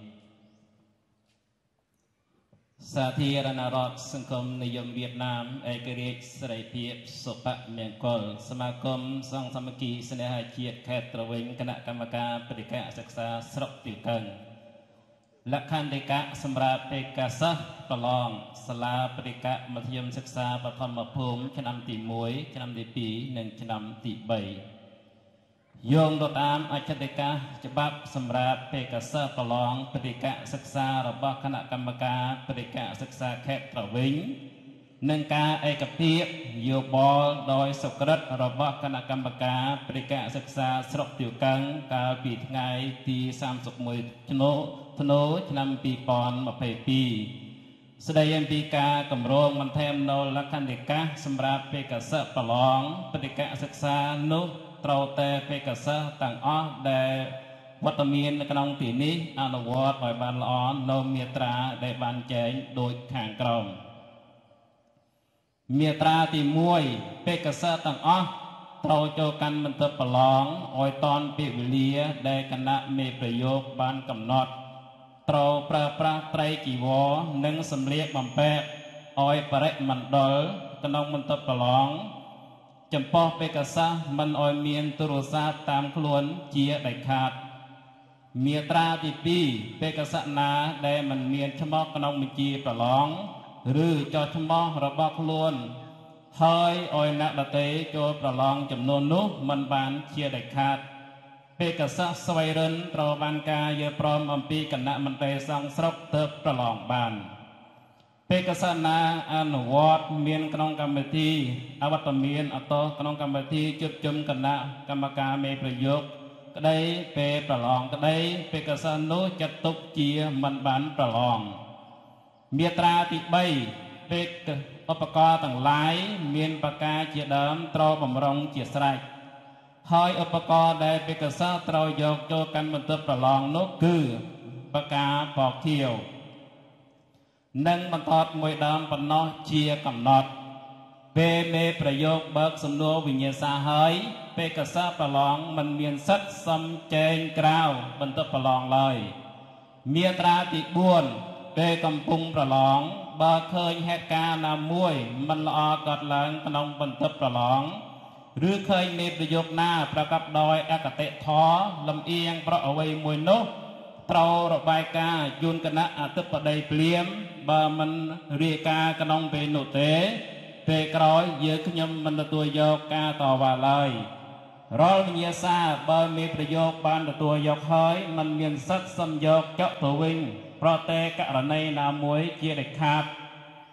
สาธีรณรัฐสังคมนิยมเวียดนามเอกราชสลายเพียบสุปะเมียงกอลสมาคมสังสมัคคีเสนหาเชียรแคตรเวงคณะกรรมการปฏิกะศึกษาสรบติวกันและคันเดกะสำหรับเปกษะประลองสลาปฏิกะมัธยมศึกษาปฐมภูมิชนำตีมวยชนำตีปีหนึ่งชนำตีใบโยงตัวตามอาชญากรรมฉบับสำหรับเปกษะประลองปฏิกะศึกษาระบบคณะกรรมการปฏิกะศึกษาแคตรวิงหนึ่งการเอกเพียบโยบอลโดยสกรัตระบบคณะกรรมการปฏิกะศึกษาสรบติวกังการปีไงที่สามสุกมวยชโนธโนชนำปีปอนมาเพปีแสดงปีกากำรงมันแทมโนลักขันเดกะสำหรับเปกษะประลองปฏิกะศึกษานุตรเตเปกษะต่างอ้อได้วัตมีนในกนองตีนี้อนุวัตไว้บานล้อนโนเมียตราได้บานแจงโดยขางกรองเมียตราตีมวยเปกษะต่างอ้อตรโจกันมันเตประลองออยตอนปิวิเลียได้คณะเมประโยคบานกำหนดตรประปราไตรกีวอหนึ่งสำเรียกบำแปะออยปริมันดลกนองมันเตประลองจำพาะเปกษะมันออยเมียนตุรุษาตามขลวนเจียได้ขาดเมียตราตีปีเปกษะนาได้มันเมียนชมอกกนองมิจีประลองหรือจอชมอระบขลวนเฮ้ยออยนักดเตโจประลองจำนวนนุมันบานเชียได้ขาดเปกษะสวัยรินตรบานกาเยพร้อมอัมพีกันณะมันเตสังสรบเติบประลองบานเปกษณาอนุวัตเมียนกนองกรรมธีอวัตเมียนอัตโตกนองกรรมธีจุดจุมคณะกรรมการเมประโยคก็ได้เปประลองก็ได้เปกษณุจัตุกเจียมันบันประลองเมียตราติใบเปกอุปกรณ์ต่างหลายเมียนปากกาเจียเดิมตรบำรงเจียสไรหอยอุปกรณ์ได้เปกษตรโยกโจกันมันเตประลองนกคือปากกาปอกเที่ยวนั่งมันทอดมวยดำปนอเชียกำนอดเปเมประโยคเบิกสำนวนวิญญาณเฮยเปกษาประลองมันเมียนสัตสมเจงกราวบรรทุประลองเลยเมียตราติบุญเปกำปุงประลองบาเคยเหตุการณ์นามวยมันละออกอดหลังขนมบรรทุประลองหรือเคยมีประโยคหน้าประกับดอยอากาเตท้อลำเอียงประเอาไว้มวยนกเตาระบายกายุนคณะอัตปะไดเปลี่ยมบามันเรียกากนองเป็นโนเตเปกร้อยเยอะขยมมันตัวโยกกาต่อว่าเลยรอลเมียซาบามีประโยคบานตัวโยกเฮ้ยมันเมียนสัตสมโยกเจาะตัววิ่งเพราะเตกะระในนามวยเจียเด็กขาด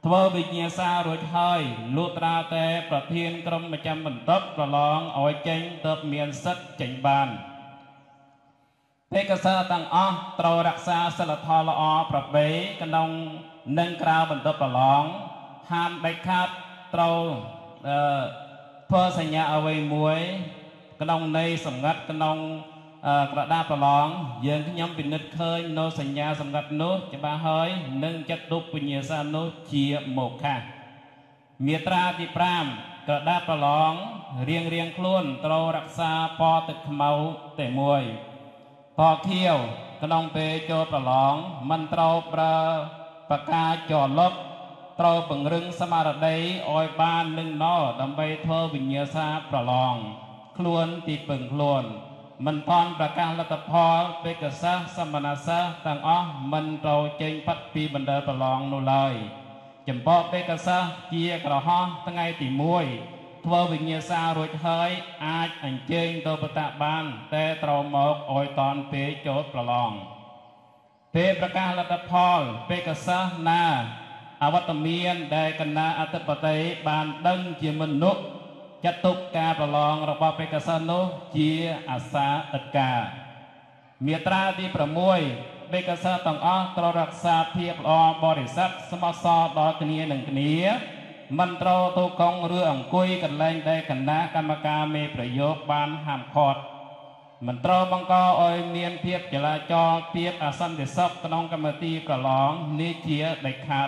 ធ្វើវិញ្ញាសារួចហើយលុះត្រាតែប្រធានក្រុមប្រចាំបន្ទប់ប្រឡងឲ្យចេញទើបមានសិទ្ធិចេញបានបេក្ខសិស្សទាំងអស់ត្រូវរក្សាសិលធម៌ល្អប្រពៃក្នុងនិងក្រៅបន្ទប់ប្រឡងហាមដាច់ខាតត្រូវអឺធ្វើសញ្ញាអ្វីមួយក្នុងន័យសម្ងាត់ក្នុងក្រដាសប្រឡងយើងខ្ញុំពិនិត្យឃើញនៅសញ្ញាសម្ងាត់នោះច្បាស់ហើយនឹងចាត់ទុកវិញ្ញាសានោះជាមោឃៈមាត្រាទីប្រាំក្រដាសប្រឡងរៀងរៀងខ្លួនត្រូវរក្សាពណ៌ទឹកខ្មៅតែមួយពណ៌ខៀវក្នុងពេលចូលប្រឡងមិនត្រូវប្រើปากกาចលុកត្រូវពង្រឹងស្មារតីឲ្យបាននឹងណដើម្បីធ្វើវិញ្ញាសាប្រឡងខ្លួនទីពឹងខ្លួនមិនតន់ប្រកាសលទ្ធផលបេក្ខសិស្សសមណសិស្សទាំងអស់មិនត្រូវចេញផាត់ពីបណ្ដាប្រឡងនោះឡើយចំពោះបេក្ខសិស្សជាក្រហមថ្ងៃទីមួយធ្វើវិញ្ញាសារួចហើយអាចអញ្ជើញទៅបតបានតែត្រូវមកឲ្យតន់ពេលចូលប្រឡងពេលប្រកាសលទ្ធផលបេក្ខសិស្សណាអវត្តមានដែលគណៈអធិបតីបានដឹងជាមនុស្សចាត់ទុកការប្រឡងរបស់បេក្ខសិស្សនោះជាអាសាឥតការមាត្រាទីប្រាំមួយបេក្ខសិស្សទាំងអស់ត្រូវរក្សាភាពល្អបរិសុទ្ធស្មោះសរដល់គ្នានឹងគ្នាមិនត្រូវទូកងឬអង្គុយកន្លែងដែលគណៈកម្មការមេប្រយោគបានហាមឃាត់មិនត្រូវបង្កឲ្យមានភាពចលាចលភាពអសន្តិសុខក្នុងកម្មវិធីប្រឡងនេះជាដាច់ខាត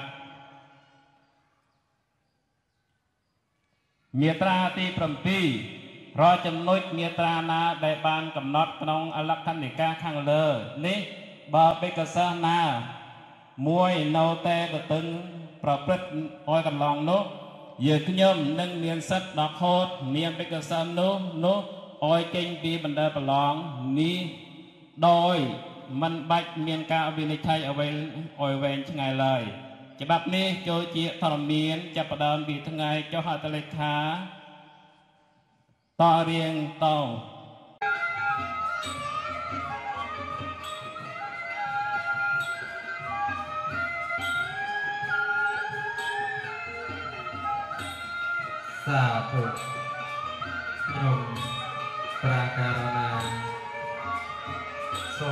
មាត្រាទីប្រាំពីររាល់ចំណុចមាត្រាណាដែលបានកំណត់ក្នុងអលក្ខណ្ឌិកាខាងលើនេះបើបេក្ខសិស្សណាមួយនៅតែកតឹងប្រព្រឹត្តឲ្យកន្លងនោះយើងខ្ញុំនឹងមានសិទ្ធិដល់ខូតមានបេក្ខសិស្សនោះនោះឲ្យចេញពីបណ្ដាប្រឡងនេះដោយមិនបាច់មានការវិនិច្ឆ័យអ្វីឲ្យវែងឆ្ងាយឡើយច្បាប់នេះចូលជាធរមានចាប់ផ្ដើមពីថ្ងៃចុះហត្ថលេខាតរៀងតសាធុក្រុមប្រាការណាសូ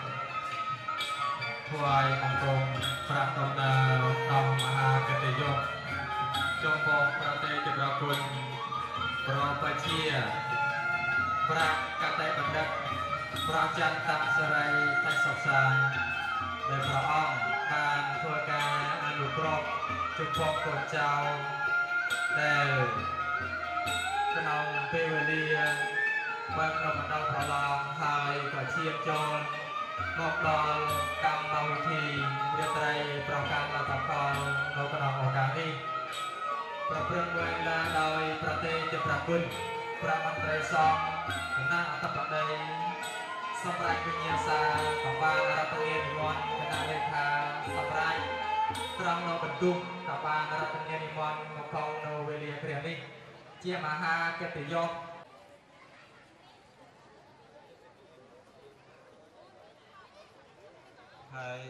ថ្វាយបង្គំប្រាកដណាតំមហាកិត្តិយសចំពោះប្រទេសចម្រើនគុណប្រពជាប្រាកតេបណ្ឌិតប្រច័ន្ទសិរីថៃសុខសានដែលព្រះអង្គបានធ្វើការអនុគ្រោះចំពោះកូនចៅដែលក្នុងពេលវេលាបើកនៅបណ្ដាប្រឡងហើយក៏ឈានចូលមកដល់កម្មវិធីរាត្រីប្រកាសលទ្ធផលនៅក្នុងឱកាសនេះប្រព្រឹត្តឡើងឡើងដោយប្រទេសជាប្រគុណព្រះមន្ត្រីសង្ឃគណៈអធិបតីសម្រាប់វិញ្ញាសាកបាលរដ្ឋាភិបាលនិមន្តគណៈលេខាសម្រាប់ត្រង់នៅបន្ទុកកបាលរដ្ឋាភិបាលនិមន្តមកផងនៅវេលាព្រះនេះជាមហាកិត្តិយសហើយ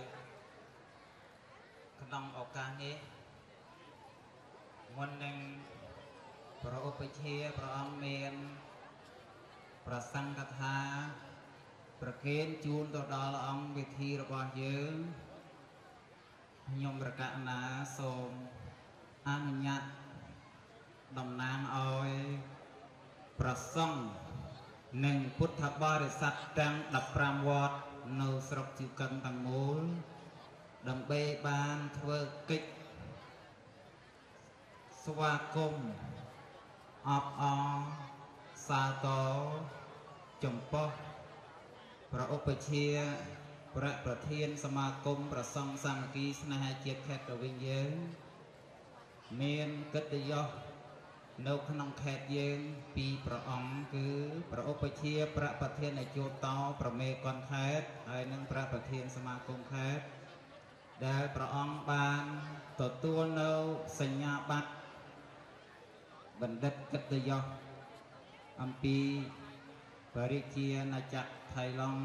ក្នុងឱកាសនេះមុននឹងប្រឧបជាព្រះអង្គមានប្រសង្ឃកថាប្រគេនជូនទៅដល់អង្គវិធីរបស់យើងខ្ញុំប្រកាសណាសូមអនុញ្ញាតតំណាងឲ្យប្រសង្ឃនិងពុទ្ធបរិស័ទទាំងដប់ប្រាំវត្តនៅស្រុកជីកិនទាំងមូលដើម្បីបានធ្វើកិច្ចស្វាគមន៍អបអរសាទរចំពោះព្រះឧបជាព្រះប្រធានសមាគមប្រសង់សាមគ្គីស្នេហាជាតិខេត្តកវិញយើងមានកិត្តិយសនៅក្នុងខេត្តយើងពីព្រះអង្គគឺព្រះឧបជាព្រះប្រធានអាយុតោប្រមេកនខេត្តហើយនិងព្រះប្រធានសមាគមខេត្តដែលព្រះអង្គបានទទួលនៅសញ្ញាបត្របណ្ឌិតកិត្តិយសអំពីបរិជាណាចក្រថៃឡង់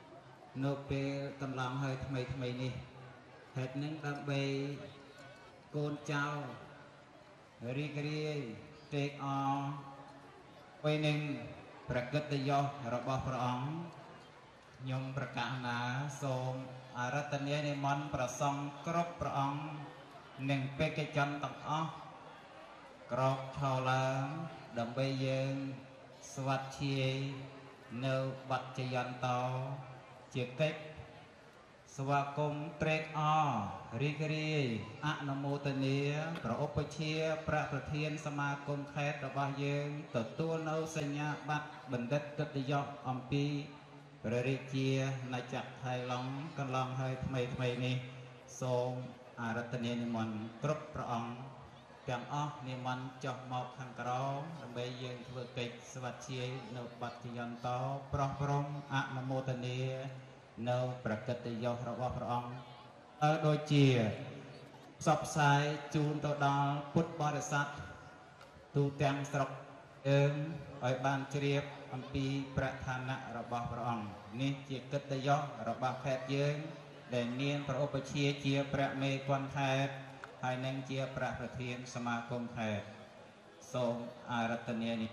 នៅពេលកន្លងហើយថ្មីថ្មីនេះហេតុនឹងដើម្បីកូនចៅរីករាយតេកអពេលនឹងប្រកបយសរបស់ព្រះអង្គខ្ញុំប្រកាសណាសូមអរតនានិមន្តប្រសង់គ្រប់ព្រះអង្គនិងបេក្ខជនទាំងអស់ក្រោកឈរឡើងដើម្បីយើងស្វាត់ជាយនៅបច្ចយន្តោជាកិច្ចស្វាគមន៍ត្រេកអររីករាយអនុមោទនាព្រះឧបជាប្រប្រធានសមាគមខេត្តរបស់យើងទទួលនៅសញ្ញាបត្របណ្ឌិតកិត្តិយសអំពីព្រះរាជាណាចក្រថៃឡង់កន្លងហើយថ្មីថ្មីនេះសូមអរតនានិមន្តគ្រប់ព្រះអង្គទាំងអស់និមន្តចុះមកខាងក្រោមដើម្បីយើងធ្វើកិច្ចស្វាធ្យាយនៅបច្ចយន្តោប្រោះព្រំអនុមោទនានៅប្រកបយសរបស់ព្រះអង្គអើដូចជាផ្សព្វផ្សាយជូនទៅដល់ពុទ្ធបរិស័ទទូទាំងស្រុកយើងឲ្យបានជ្រាបអំពីប្រធានៈរបស់ព្រះអង្គនេះជាកិត្តិយសរបស់ខេត្តយើងដែលមានព្រះឧបជាជាព្រះមេគន្ធខេត្តហើយនឹងជាព្រះប្រធានសមាគមខេត្តសូមអរតនានិ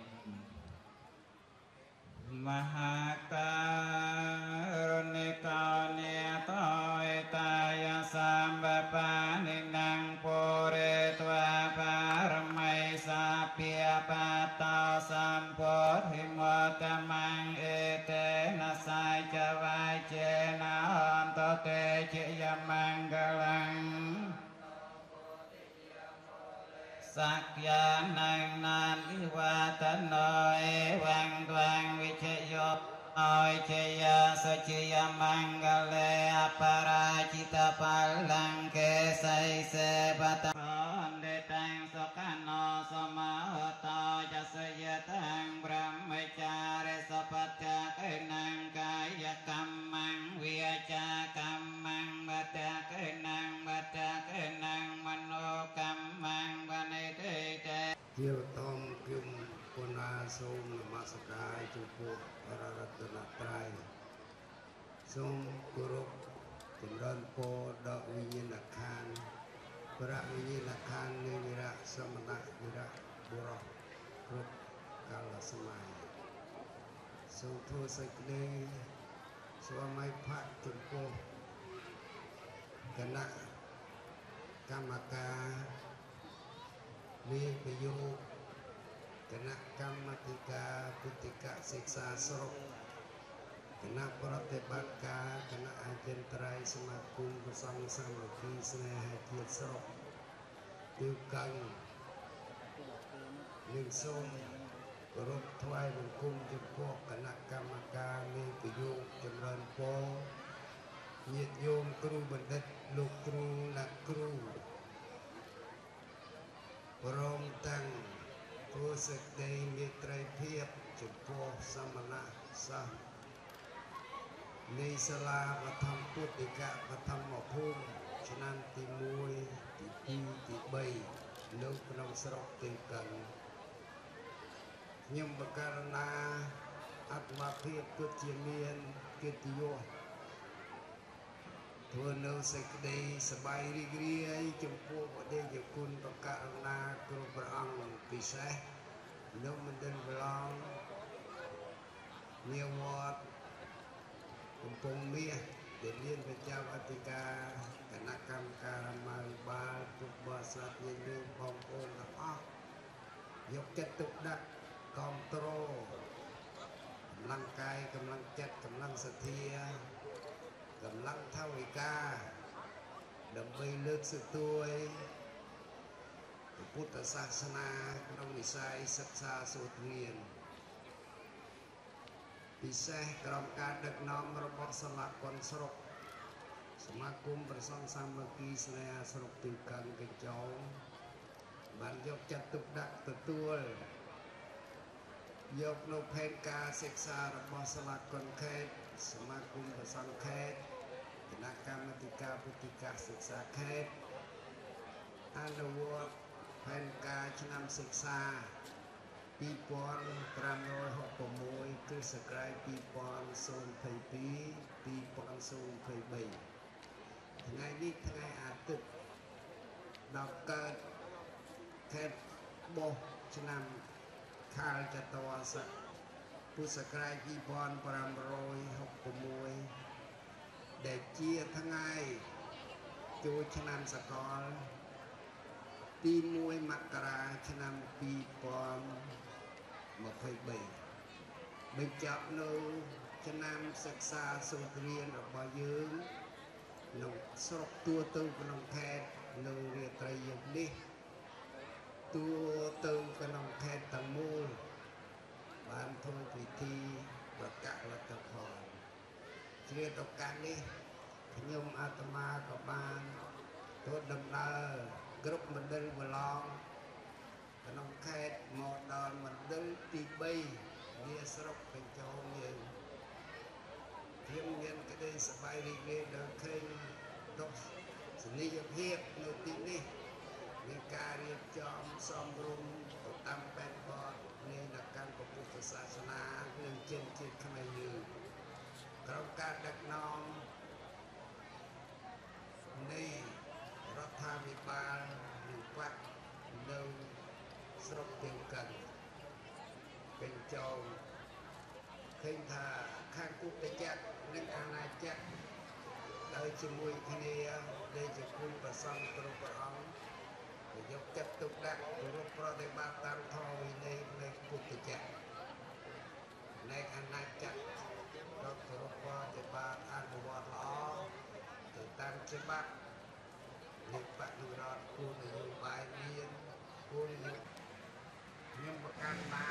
មហាការនិកោនេតោតាយសម្បបានិណੰពុរិត្វាបារមីសាភិបាតោសម្ពុទ្ធិមតមੰអេតេនសាយចវាយចេណាអន្តតេជយមង្គលੰសក្យានាងណានវិវាតណោអេវੰទ្វាងវិជយោអោយជយាសជយមង្គលេអបរាជិតបាលੰកេសៃសេបតអន្តេតាំងសុខណោសមហតោចសយតាំងព្រមចារិសបច្ចៈកេណੰកាយកម្មੰវិចាកម្មੰបតៈកេណੰបតៈកេណੰមនោកម្មੰបនិទេតេជាតំគំពុណាសូមនមស្ការចំពោះព្រះរតនត្រ័យសូមគោរពចម្រើនពរដល់វិញ្ញាណក្ខន្ធព្រះវិញ្ញាណក្ខន្ធនៃវិរៈសមណៈវិរៈបុរសគ្រប់កាលសម័យសូមធ្វើសេចក្តីស្វាមីភក្តិចំពោះគណៈកម្មការមានប្រយោគគណៈកម្មាធិការពុទ្ធិកសិក្សាស្រុកគណៈប្រតិបត្តិការគណៈអចិន្ត្រៃយ៍សមាគមប្រសង់សាមគ្គីស្នេហាជាតិស្រុកទីកាំងនឹងសូមគោរពថ្វាយបង្គំចំពោះគណៈកម្មការមានប្រយោគចម្រើនពរញាតិញោមគ្រូបណ្ឌិតលោកគ្រូអ្នកគ្រូព្រមទាំងធ្វើសេចក្តីមេត្រីភាពចំពោះសមណៈសិស្សនៃសាលាបឋមពុទ្ធិកបឋមភូមិឆ្នាំទីមួយទីពីរទីបីនៅក្នុងស្រុកទីកាំងខ្ញុំបករណាអាត្មាភាពពិតជាមានកិត្តិយសធ្វើនៅសេចក្តីសប្បាយរីករាយចំពោះបដិយគុណបករណាគ្រប់ព្រះអង្គពិសេសនៅមណ្ឌលប្រឡងនាវត្តកំពង់មាសដែលមានព្រះចៅអធិការគណៈកម្មការអាមាភិបាលគ្រប់បរិស័ទញាតិញោមបងប្អូនទាំងអស់យកចិត្តទុកដាក់គ្រប់គ្រងកម្លាំងកាយកម្លាំងចិត្តកម្លាំងសទ្ធាកម្លាំងថវិកាដើម្បីលើកស្ទួយពុទ្ធសាសនាក្នុងវិស័យសិក្សាសូត្ររៀនពិសេសក្រោមការដឹកនាំរបស់សាលាកុនស្រុកសមាគមប្រសង់សាមគ្គីស្នេហាស្រុកទីកាំងកញ្ចោងបានយកចិត្តទុកដាក់ទទួលយកនៅផែនការសិក្សារបស់សាលាកុនខេត្តសមាគមប្រសង់ខេត្តគណៈកម្មាធិការពុទ្ធិកសិក្សាខេត្តអនុវត្តផែនការឆ្នាំសិក្សាពីរពាន់ប្រាំរយហកប្រាំមួយ គ្រិស្តសករាជពីរពាន់ยี่สิบពីរ ពីរពាន់ยี่สิบបីថ្ងៃនេះថ្ងៃអាទិត្យดอกเกิดเขตโบชนำคาลจตวสะผู้สกายกีบอลปรามโรยหกปมวยเด็กเจียทั้งไงจูชนำสกอลปีมวยมักราชนำปีปอมมาเพย์ใบใบจับนูชนำศึกษาสุเรียนออกมายืมนกสรบตัวตึงกนองแทนนงเรียตรยมดิตัวตึงกนองแทนตังมูลบ้านทงพิธีประกาศรัตพรเชื่อต่อการนี้ขยมอาตมากับบานตัวดำเนินกรุ๊ปมันเดินมาลองกนองแทนหมอดอนมันเดินตีใบเรียสรบเป็นโจมยืนเทียมเงินก็ได้สบายดีเรียนเดินเคยต้องสนิยเพียบในที่นี้มีการเรียนจอมซ้อมรุมตามแปดบอดในนักการประพุทธศาสนาเรื่องเจนจิตขมายืนกรมการดักน้อมในรัฐาภิบาลหนึ่งวัดหนึ่งสรบเตียงกันเป็นโจมเคยท่าข้างกุฏจักรนึกอาณาจักรได้จมวยคเนียได้จะคุยประสังตรุปรองยกจับตุกดักรูปปฏิบัติตามทอยในในกุฏจักรในอาณาจักรก็รูปปฏิบัติอนุวัตล้อติดตามฉบับในปฏิรัติผู้นโยบายเรียนผู้นโยยังประกันมา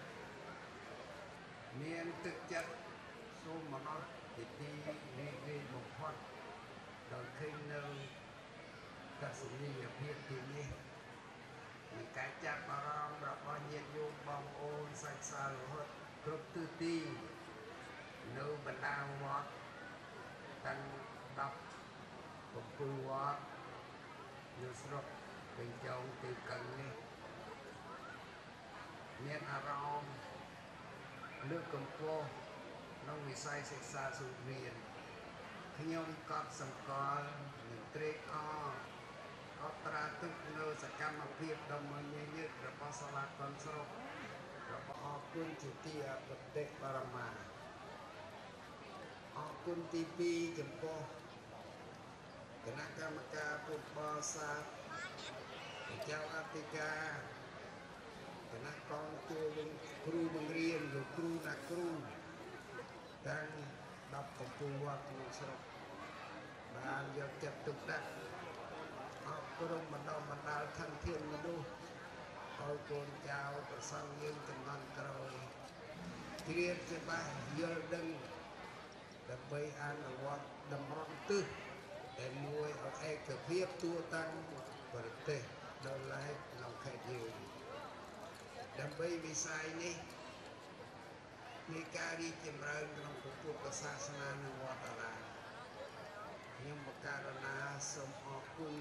เมียนตึกจัดสูมมันอติดดีเรียเรียบุพพดโดยเคยเนินกัศนีเพียรทีนี้มีการจับอารมณ์รับวันเย็นโยบองโอนใส่สาลหดกรุบตื้อตีเนื้อบรรดาวัดตั้งดับกับปุยวัดยูสรบเป็นเจ้าตีกันนี่เมียนอารมณ์เลือกกำโพน้องวิสัยศึกษาสุเรียนขยมกอดสังกรหนึ่งเตรกอ้ออัตราตึกเนสกรรมเพียบดำมันยืดระบสลากรสรบระบอกุลจิตติอาปเตปรมาอกุลตีปีจำโพคณะกรรมการปุบบาสาเจ้าอธิกาคณะกองตัวครูบังเรียนหรือครูนักครูดังดับกับปูวัดมุสรบางยกจับตุกดักออกกรมบรรดาบรรดาท่านเทียนมาดูเอาโกนเจ้าประสังยืนกันมันกระโอยเทียนจะไปเยอะดึงดับไปอ่านวัดดำร้อนตื้อแต่มวยเอาเอกเพียบตัวตั้งประเทศโดนไล่เราแค่ยืนดับไปวิสัยนี้มีการดีจำเริญของพุทธศาสนาในวัดอะไรยังประกาศนาสมอคุณ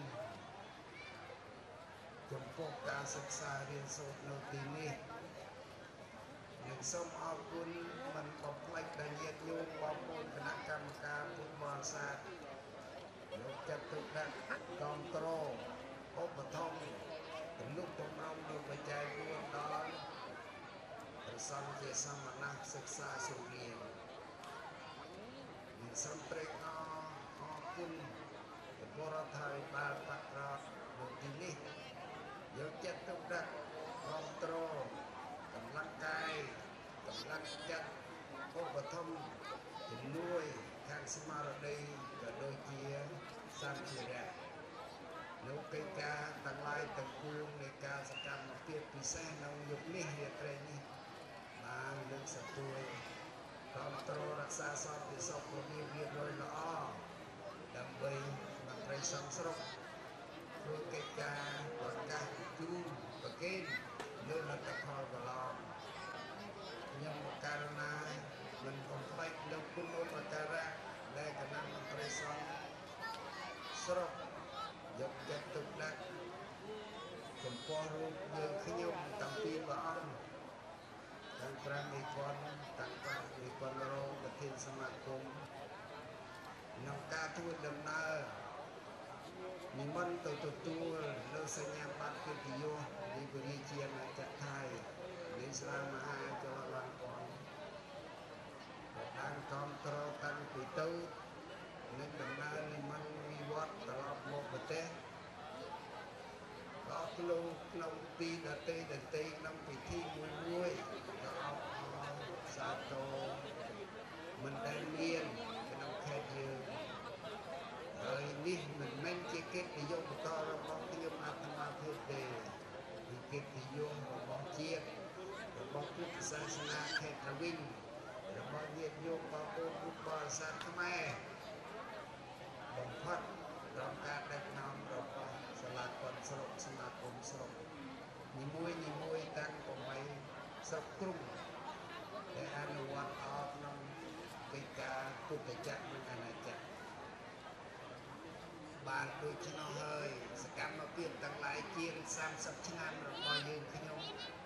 จงพบการศึกษาเรียนสูตรในที่นี้ยังสมอคุณมันตกเล็กแต่เย็นโยมบางคนคณะกรรมการพุทธบริษัทยกจัดตุกดักกองโตรโอปทองเป็นลูกตรงน้องดูประจัยรวมดอนประสังเจสมณะศึกษาสุเรียนมีสัมเปรกออคุณเป็นบรไทยบาลปัตรบนที่นี้ยกจัดตุกดักกองโตรกำลังกายกำลังจัดโอปทองถึงด้วยทางสมาร์ดีก็โดยเกียร์สร้างชีวิตแล้วกิจการต่างหลายต่างปวงในการสกัดมาเปลี่ยนพิเศษในยุคนี้เรียกอะไรนี่บางเรื่องสัตว์ตัวคอนโทรลรักษาสอบที่สอบคนนี้เรียบร้อยละอ้อดำไปมันไปสังสรบด้วยกิจการประกาศจูนประเกณฑ์เรื่องรัฐพลกลองยังการนามันคงไปเรื่องคุณอุปการะและคณะมันไปสังสรบยกจัดตุกดักจมพอรูปเดือขยมตั้งปีบ้านตั้งพระมีคนตั้งพระมีคนโรประเทศสมาคมนำการทูตดำเนินនិមន្តទៅទទួលនៅសញ្ញាបត្រកិត្តិយសនៃព្រះរាជាណាចក្រថៃនៃស្លាមហាចល័នផងបានគ្រប់គ្រងតាំងពីទៅនឹងដំណើរនិមន្តវិវត្តត្រឡប់មកប្រទេសក៏ក្នុងក្នុងទីដតីដតីក្នុងពិធីមួយមួយក៏អបអរសាទរមិនដែលមានក្នុងខេត្តយើងហើយនេះមិនមែនជាកិត្តិយសបន្តរបស់ខ្ញុំអាត្មាភាពទេគឺកិត្តិយសរបស់ជាតិរបស់ពុទ្ធសាសនាខេត្តត្រវិញរបស់ញាតិញោមបងប្អូនពុទ្ធបរិស័ទខ្មែរបំផុតដល់ការដឹកនាំរបស់សាលាកុនស្រុកសមាគមស្រុកនីមួយនីមួយតាំងពីស្រុកក្រុងដែលអនុវត្តអបក្នុងកិច្ចការពុទ្ធចក្រនិងអាណាចក្របានដូច្នោះហើយសកម្មភាពទាំងឡាយជាងសាមសិបឆ្នាំរបស់យើងខ្ញុំ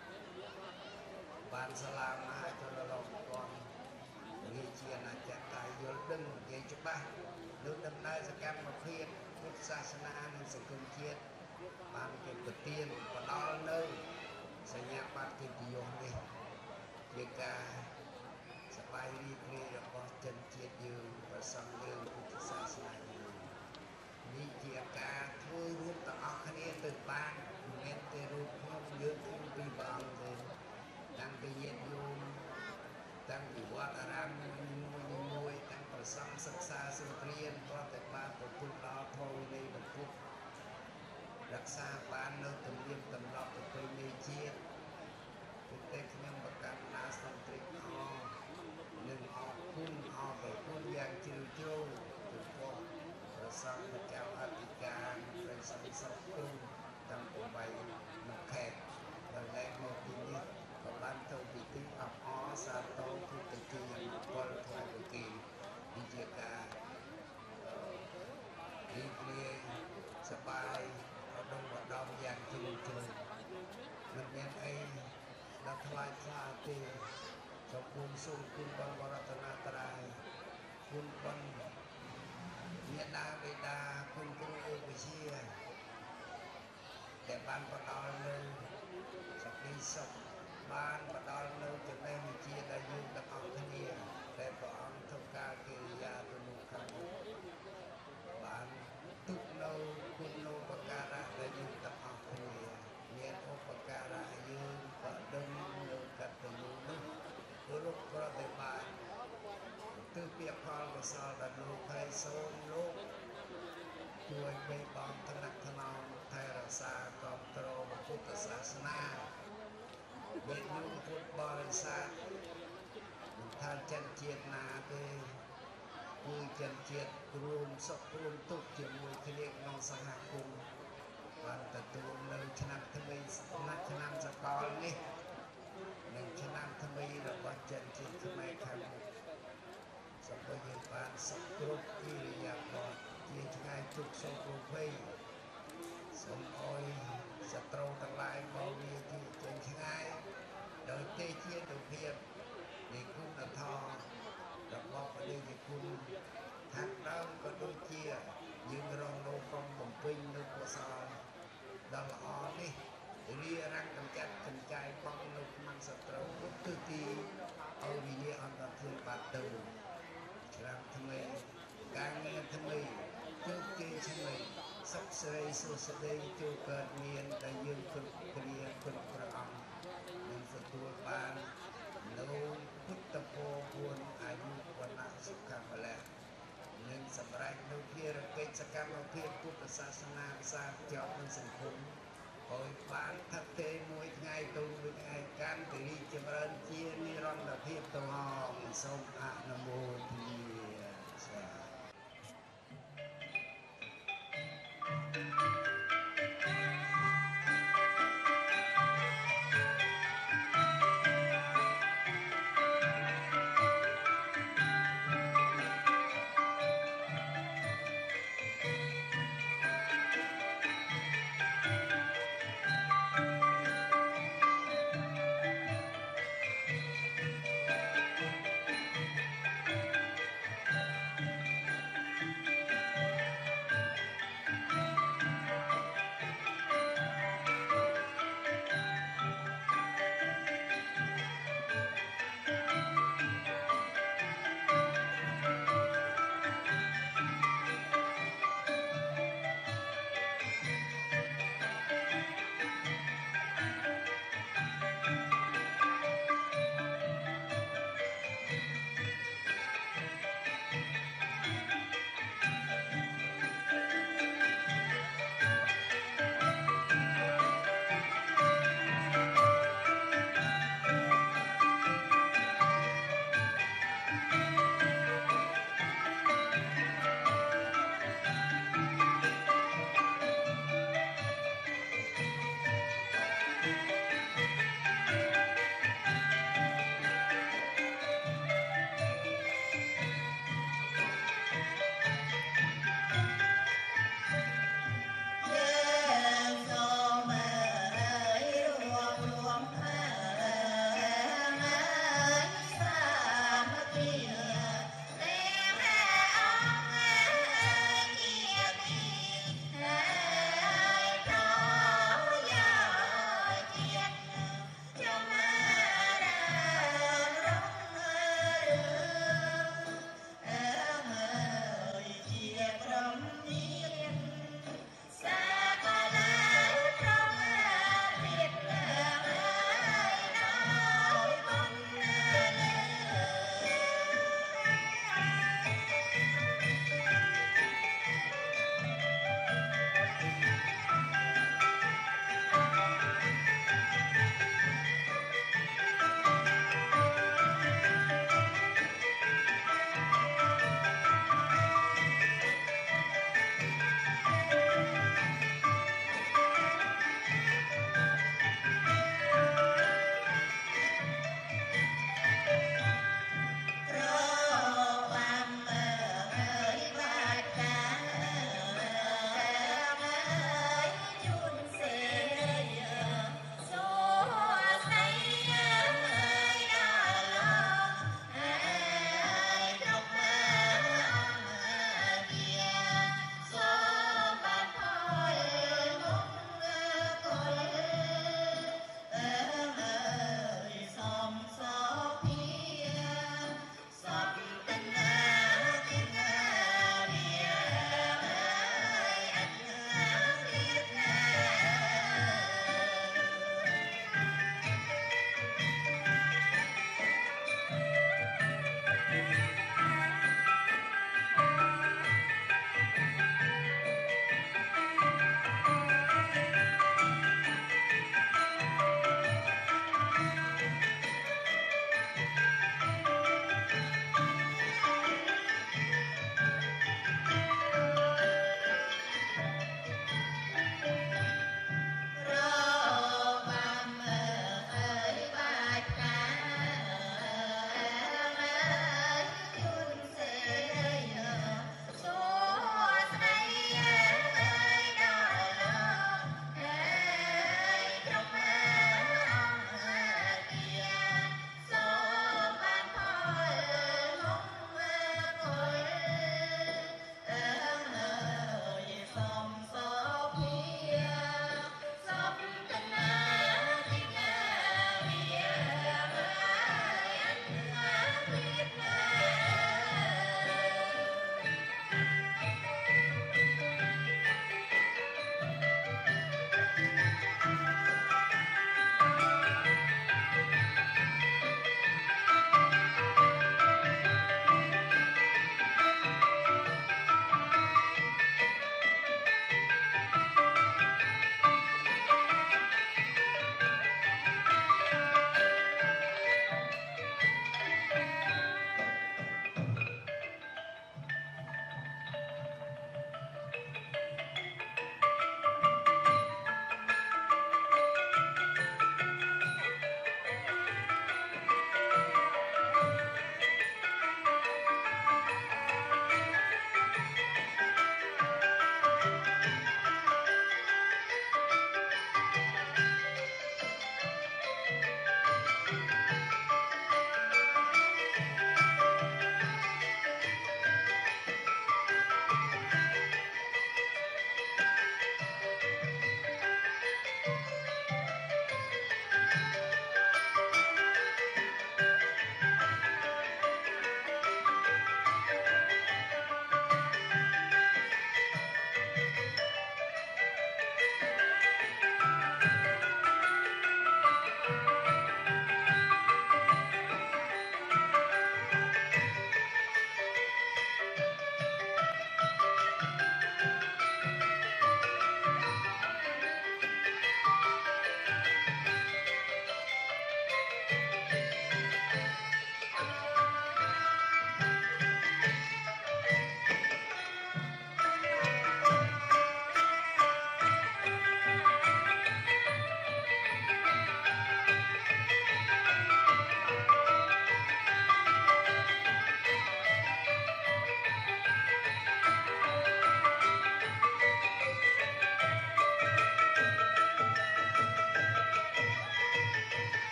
បានសាលាមហាចល័នគាត់រាជាណាចក្រតែយល់ដឹងនិយាយច្បាស់លើដំណើរសកម្មភាពពុទ្ធសាសនានិងសង្គមជាតិបានគេប្រទានផ្ដល់នៅសញ្ញាបត្រកិត្តិយសនេះជាការសប្បាយរីករាយរបស់ជនជាតិយើងប្រសង់យើងពុទ្ធសាសនាយើងនេះជាការធ្វើរួមទាំងអស់គ្នាទៅបានមិនមែនតែរូបខ្ញុំយើងខ្ញុំពីរអង្គទេតាំងពីញាតិញោមតាំងពីវត្តអារាមមួយមួយមួយតាំងប្រសង់សិក្សាសង្គ្រាមក៏តែបានទទួលដល់ធម៌នៃពុទ្ធរក្សាបាននៅទំនៀមទម្លាប់ប្រពៃណីជាតិគឺតែខ្ញុំប្រកាសណាសន្តិភាពអនិងអរគុណអរគុណយ៉ាងជ្រាលជ្រៅចំពោះព្រះសង្ឃម្ចាស់អធិការព្រះសង្ឃស្រុកក្រុងតាំងពីបីនៅខេត្តដល់ឡែកមកទីនេះក៏បានទៅពិធីអបអរសាទរពុទ្ធជាមង្គលថ្វាយបង្គំវិជាការរីករាយសប្បាយរដុំរដំយ៉ាងជ្រាលជ្រៅមិនមានអីដល់ថ្លៃថ្លាទេសូមគុំសូមគុំបងបរតនាត្រៃគុំបងមេដាបេដាគុំគ្រូវិជាដែលបានផ្ដល់នៅសក្តិសុខបានផ្ដល់នៅចំណេះវិជ្ជាដែលយើងទាំងអស់គ្នាដែលព្រះអង្គធ្វើការកិរិយាទៅនោះខាងបានទុកនៅគុណូបការៈដែលយើងទាំងអស់គ្នាមានឧបការៈយើងក៏ដឹងនៅកតញ្ញូនោះរូបប្រតិបត្តិទើបពីផលកុសលដល់លោកហើយសូមលោកជួយបីបងថ្នាក់ថ្នមថែរក្សាគ្រប់គ្រងពុទ្ធសាសនាវិញ្ញាណពុទ្ធបរិស័ទមិនថាចិនជាតិណាទេគឺចិនជាតិរួមសុខរួមទុក្ខជាមួយគ្នាក្នុងសហគមន៍បានទទួលនៅឆ្នាំថ្មីឆ្នាំសកលនេះនិងឆ្នាំថ្មីរបស់ចិនជាតិខ្មែរខាងមុខសូមឲ្យយើងបានសុខគ្រប់អិរិយាបថជាថ្ងៃជុកសូមប្រភ័យសូមអោយសត្រូវទាំងឡាយមកវាជាចេញឆ្ងាយដោយទេជាទុភាពនៃគុណធម៌របស់ព្រះនិគុណខាងដើមក៏ដូចជាយើងរងនៅក្នុងបំពេញនៅកុសលដ៏ល្អនេះរារាំងកម្ចាត់កញ្ចាយបងនៅក្នុងសត្រូវពុទ្ធទីឲ្យវិញ្ញាអន្តរជាតិបាត់ទៅឆ្នាំថ្មីការងារថ្មីជោគជ័យថ្មីសុខស្រីសុខស្ដីចូលកើតមានដែលយើងគ្រប់គ្រាគ្រប់ព្រះអង្គនឹងទទួលបាននៅពុទ្ធពរពួនអាយុវណ្ណៈសុខៈបលៈនិងសម្រេចនៅភារកិច្ចសកម្មភាពពុទ្ធសាសនាផ្សារភ្ជាប់នឹងសង្គមឲ្យបានថិតទេមួយថ្ងៃទៅមួយថ្ងៃកាន់តែរីកចម្រើនជានិរន្តរភាពទៅហើយសូមអនុមោទនាសា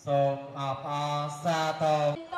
សូមអបអរសាទរ